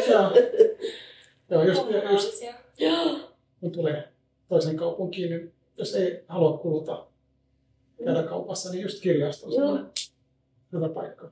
Joo, just, just kun tulee toisen kaupunkiin, niin jos ei halua kuluta käydä kaupassa, niin just kirjasto on sellainen hyvä paikka.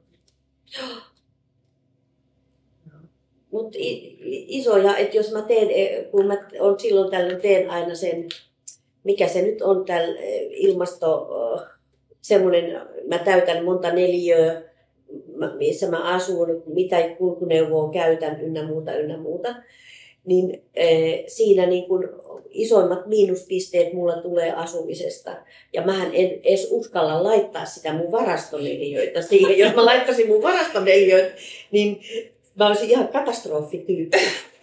Mutta isoja, että jos mä teen, kun mä on silloin tällöin teen aina sen, mikä se nyt on tällä ilmasto, semmoinen, mä täytän monta neliöä, missä mä asun, mitä kulkuneuvoa käytän, ynnä muuta, ynnä muuta. Niin eh, siinä niin kun isoimmat miinuspisteet mulla tulee asumisesta. Ja mähän en edes uskalla laittaa sitä mun varastoneliöitä siihen. Jos mä laittaisin mun varastoneliöitä, niin mä olisin ihan katastrofityyppi.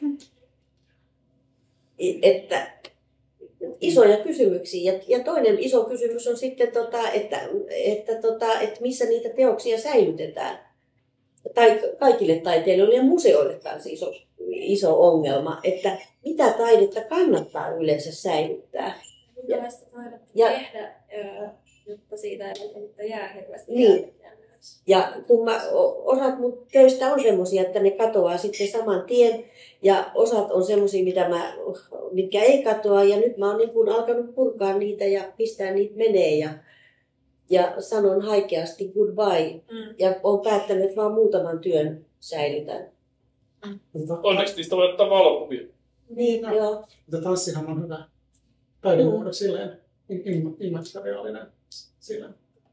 Että isoja kysymyksiä. Ja, ja toinen iso kysymys on sitten, tota, että, että, tota, että missä niitä teoksia säilytetään. Tai kaikille taiteilijoille ja museoille kanssa iso, iso ongelma, että mitä taidetta kannattaa yleensä säilyttää. Minkälaista taidetta ja, tehdä, jotta siitä ei jää hirveästi niin. Ja kun mä, osat mun töistä on semmoisia, että ne katoaa sitten saman tien, ja osat on semmoisia, mitä mä, mitkä ei katoa, ja nyt mä oon niin kuin alkanut purkaa niitä ja pistää niitä menee. Ja, ja sanon haikeasti goodbye. Mm. Ja olen päättänyt, että vaan muutaman työn säilytän. Onneksi niistä voi ottaa valokuvia. Niin, no. joo. Mutta tanssihan on hyvä taidemuoto silleen, immateriaalinen silleen.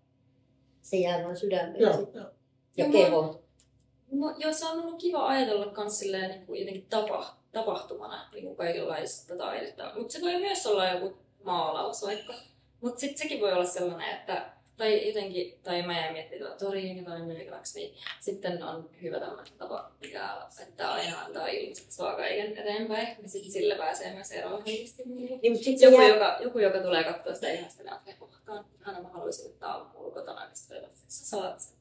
Se jää vaan sydämeen Joo, sitten. joo. Ja Joo, keho. No, joo, se on ollut kiva ajatella kans silleen niin kuin jotenkin tapa, tapahtumana niin kuin kaikenlaista taidetta. Mutta se voi myös olla joku maalaus vaikka. Mutta sitten sekin voi olla sellainen, että tai jotenkin, tai mä jäin miettimään, että toriin jotain myytäväksi, niin sitten on hyvä tämmöinen tapa, mikä, että aina antaa ilmaiseksi vaan kaiken eteenpäin, niin sitten sillä pääsee myös eroon helposti. Niin, mutta sit se Joku, jää... joka, joku, joka tulee katsoa sitä ihasta, että aina mä haluaisin, että tää on mulla kotona, mistä sä saat sen.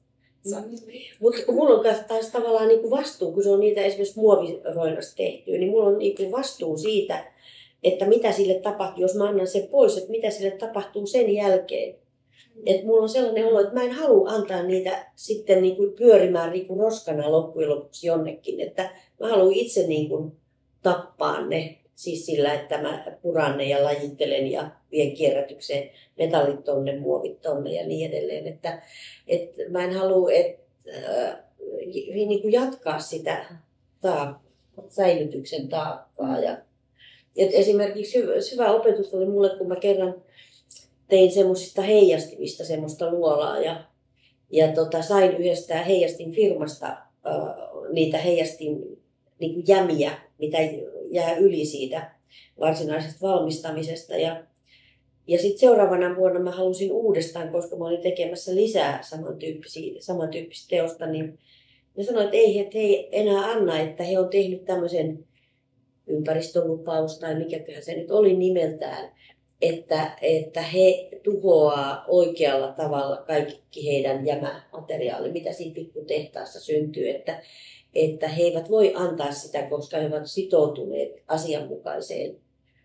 Mutta kun mulla on taas tavallaan niinku vastuu, kun se on niitä esimerkiksi muoviroinasta tehtyä, niin mulla on niinku vastuu siitä, että mitä sille tapahtuu, jos mä annan sen pois, että mitä sille tapahtuu sen jälkeen. Että mulla on sellainen olo, että mä en halua antaa niitä sitten niinku pyörimään niinku roskana loppujen lopuksi jonnekin. Että mä haluan itse niinku tappaa ne, siis sillä, että mä puran ne ja lajittelen ja vien kierrätykseen metallit tonne, muovit tonne ja niin edelleen. Että, että mä en halua et, äh, niin kuin jatkaa sitä taak- säilytyksen taakkaa. Ja, et esimerkiksi hyvä, hyvä opetus oli mulle, kun mä kerran tein semmoisista heijastimista semmoista luolaa ja, ja tota, sain yhdestä heijastin firmasta äh, niitä heijastin niin kuin jämiä, mitä jää yli siitä varsinaisesta valmistamisesta. Ja, ja sitten seuraavana vuonna mä halusin uudestaan, koska mä olin tekemässä lisää samantyyppistä teosta, niin ne sanoivat, että ei, että he ei enää anna, että he on tehnyt tämmöisen ympäristölupaus tai mikäköhän se nyt oli nimeltään, että, että he tuhoaa oikealla tavalla kaikki heidän jämämateriaali, mitä siinä pikkutehtaassa syntyy, että että he eivät voi antaa sitä, koska he ovat sitoutuneet asianmukaiseen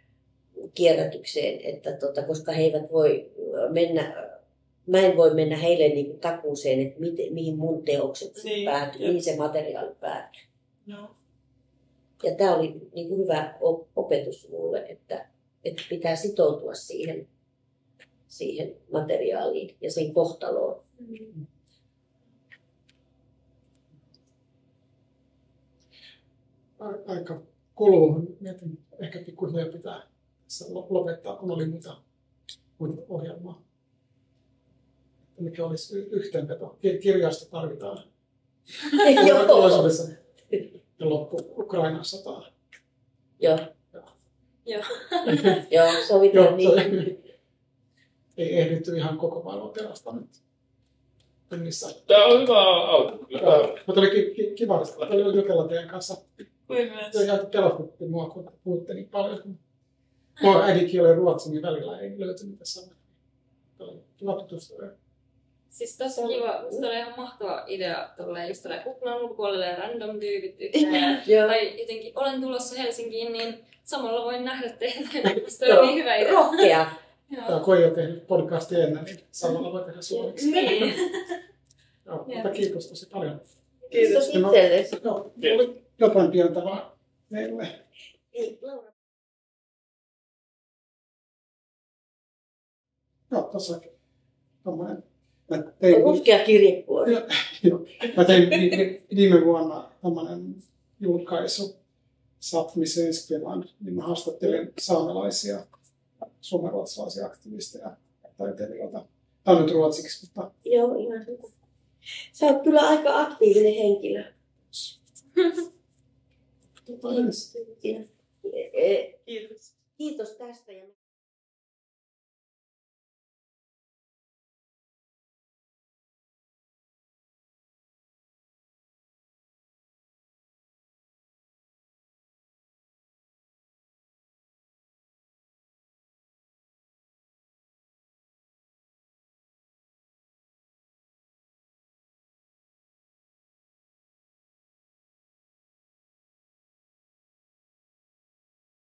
kierrätykseen, että tota, koska he eivät voi mennä, mä en voi mennä heille niin kuin takuuseen, että miten, mihin mun teokset niin, päätyy, mihin se materiaali päätyy. No. Ja tämä oli niin kuin hyvä opetus mulle, että, että pitää sitoutua siihen, siihen materiaaliin ja sen kohtaloon. Mm. Aika kuluu. Mietin, ehkä pikkuhiljaa pitää lopettaa, kun oli muuta, muuta ohjelmaa. Mikä olisi yhteenveto. Kirjasta tarvitaan. Toisuudessa ja loppu Ukrainan sotaan. Joo. Joo. Joo, sovitaan niin. Ei ehditty ihan koko maailman pelastaa nyt. Tämä on hyvä auto. Mutta oli kiva jutella teidän kanssa. Kuin myös. Joo, ja pelastitte mua, kun puhutte niin paljon. Mua äidinkieli ruotsi, niin välillä ei löytynyt tässä. Kiva tutustua. Siis tosi kiva. Musta oli ihan mahtava idea tolleen just tolleen kuplan ulkopuolelle ja random tyypit yhteen. Tai jotenkin olen tulossa Helsinkiin, niin samalla voin nähdä teitä. Musta oli niin hyvä idea. Rohkea. Tämä Koji on tehnyt podcastia ennen, niin samalla voi tehdä suomeksi. Niin. Joo, mutta kiitos tosi paljon. Kiitos itsellesi. Joo, oli jotain pientävää meille. Ei, Laura. Joo, tuossa on tommoinen. Mä tein, Ruskea kirjekuori. joo, mä tein viime vuonna tommoinen julkaisu Sapmisen Skevan, niin mä haastattelin saamelaisia, suomenruotsalaisia aktivisteja ja taiteilijoita. Tämä on nyt ruotsiksi, mutta... Joo, ihan hyvä. Sä oot kyllä aika aktiivinen henkilö. Kiitos. Kiitos. Kiitos. Kiitos tästä.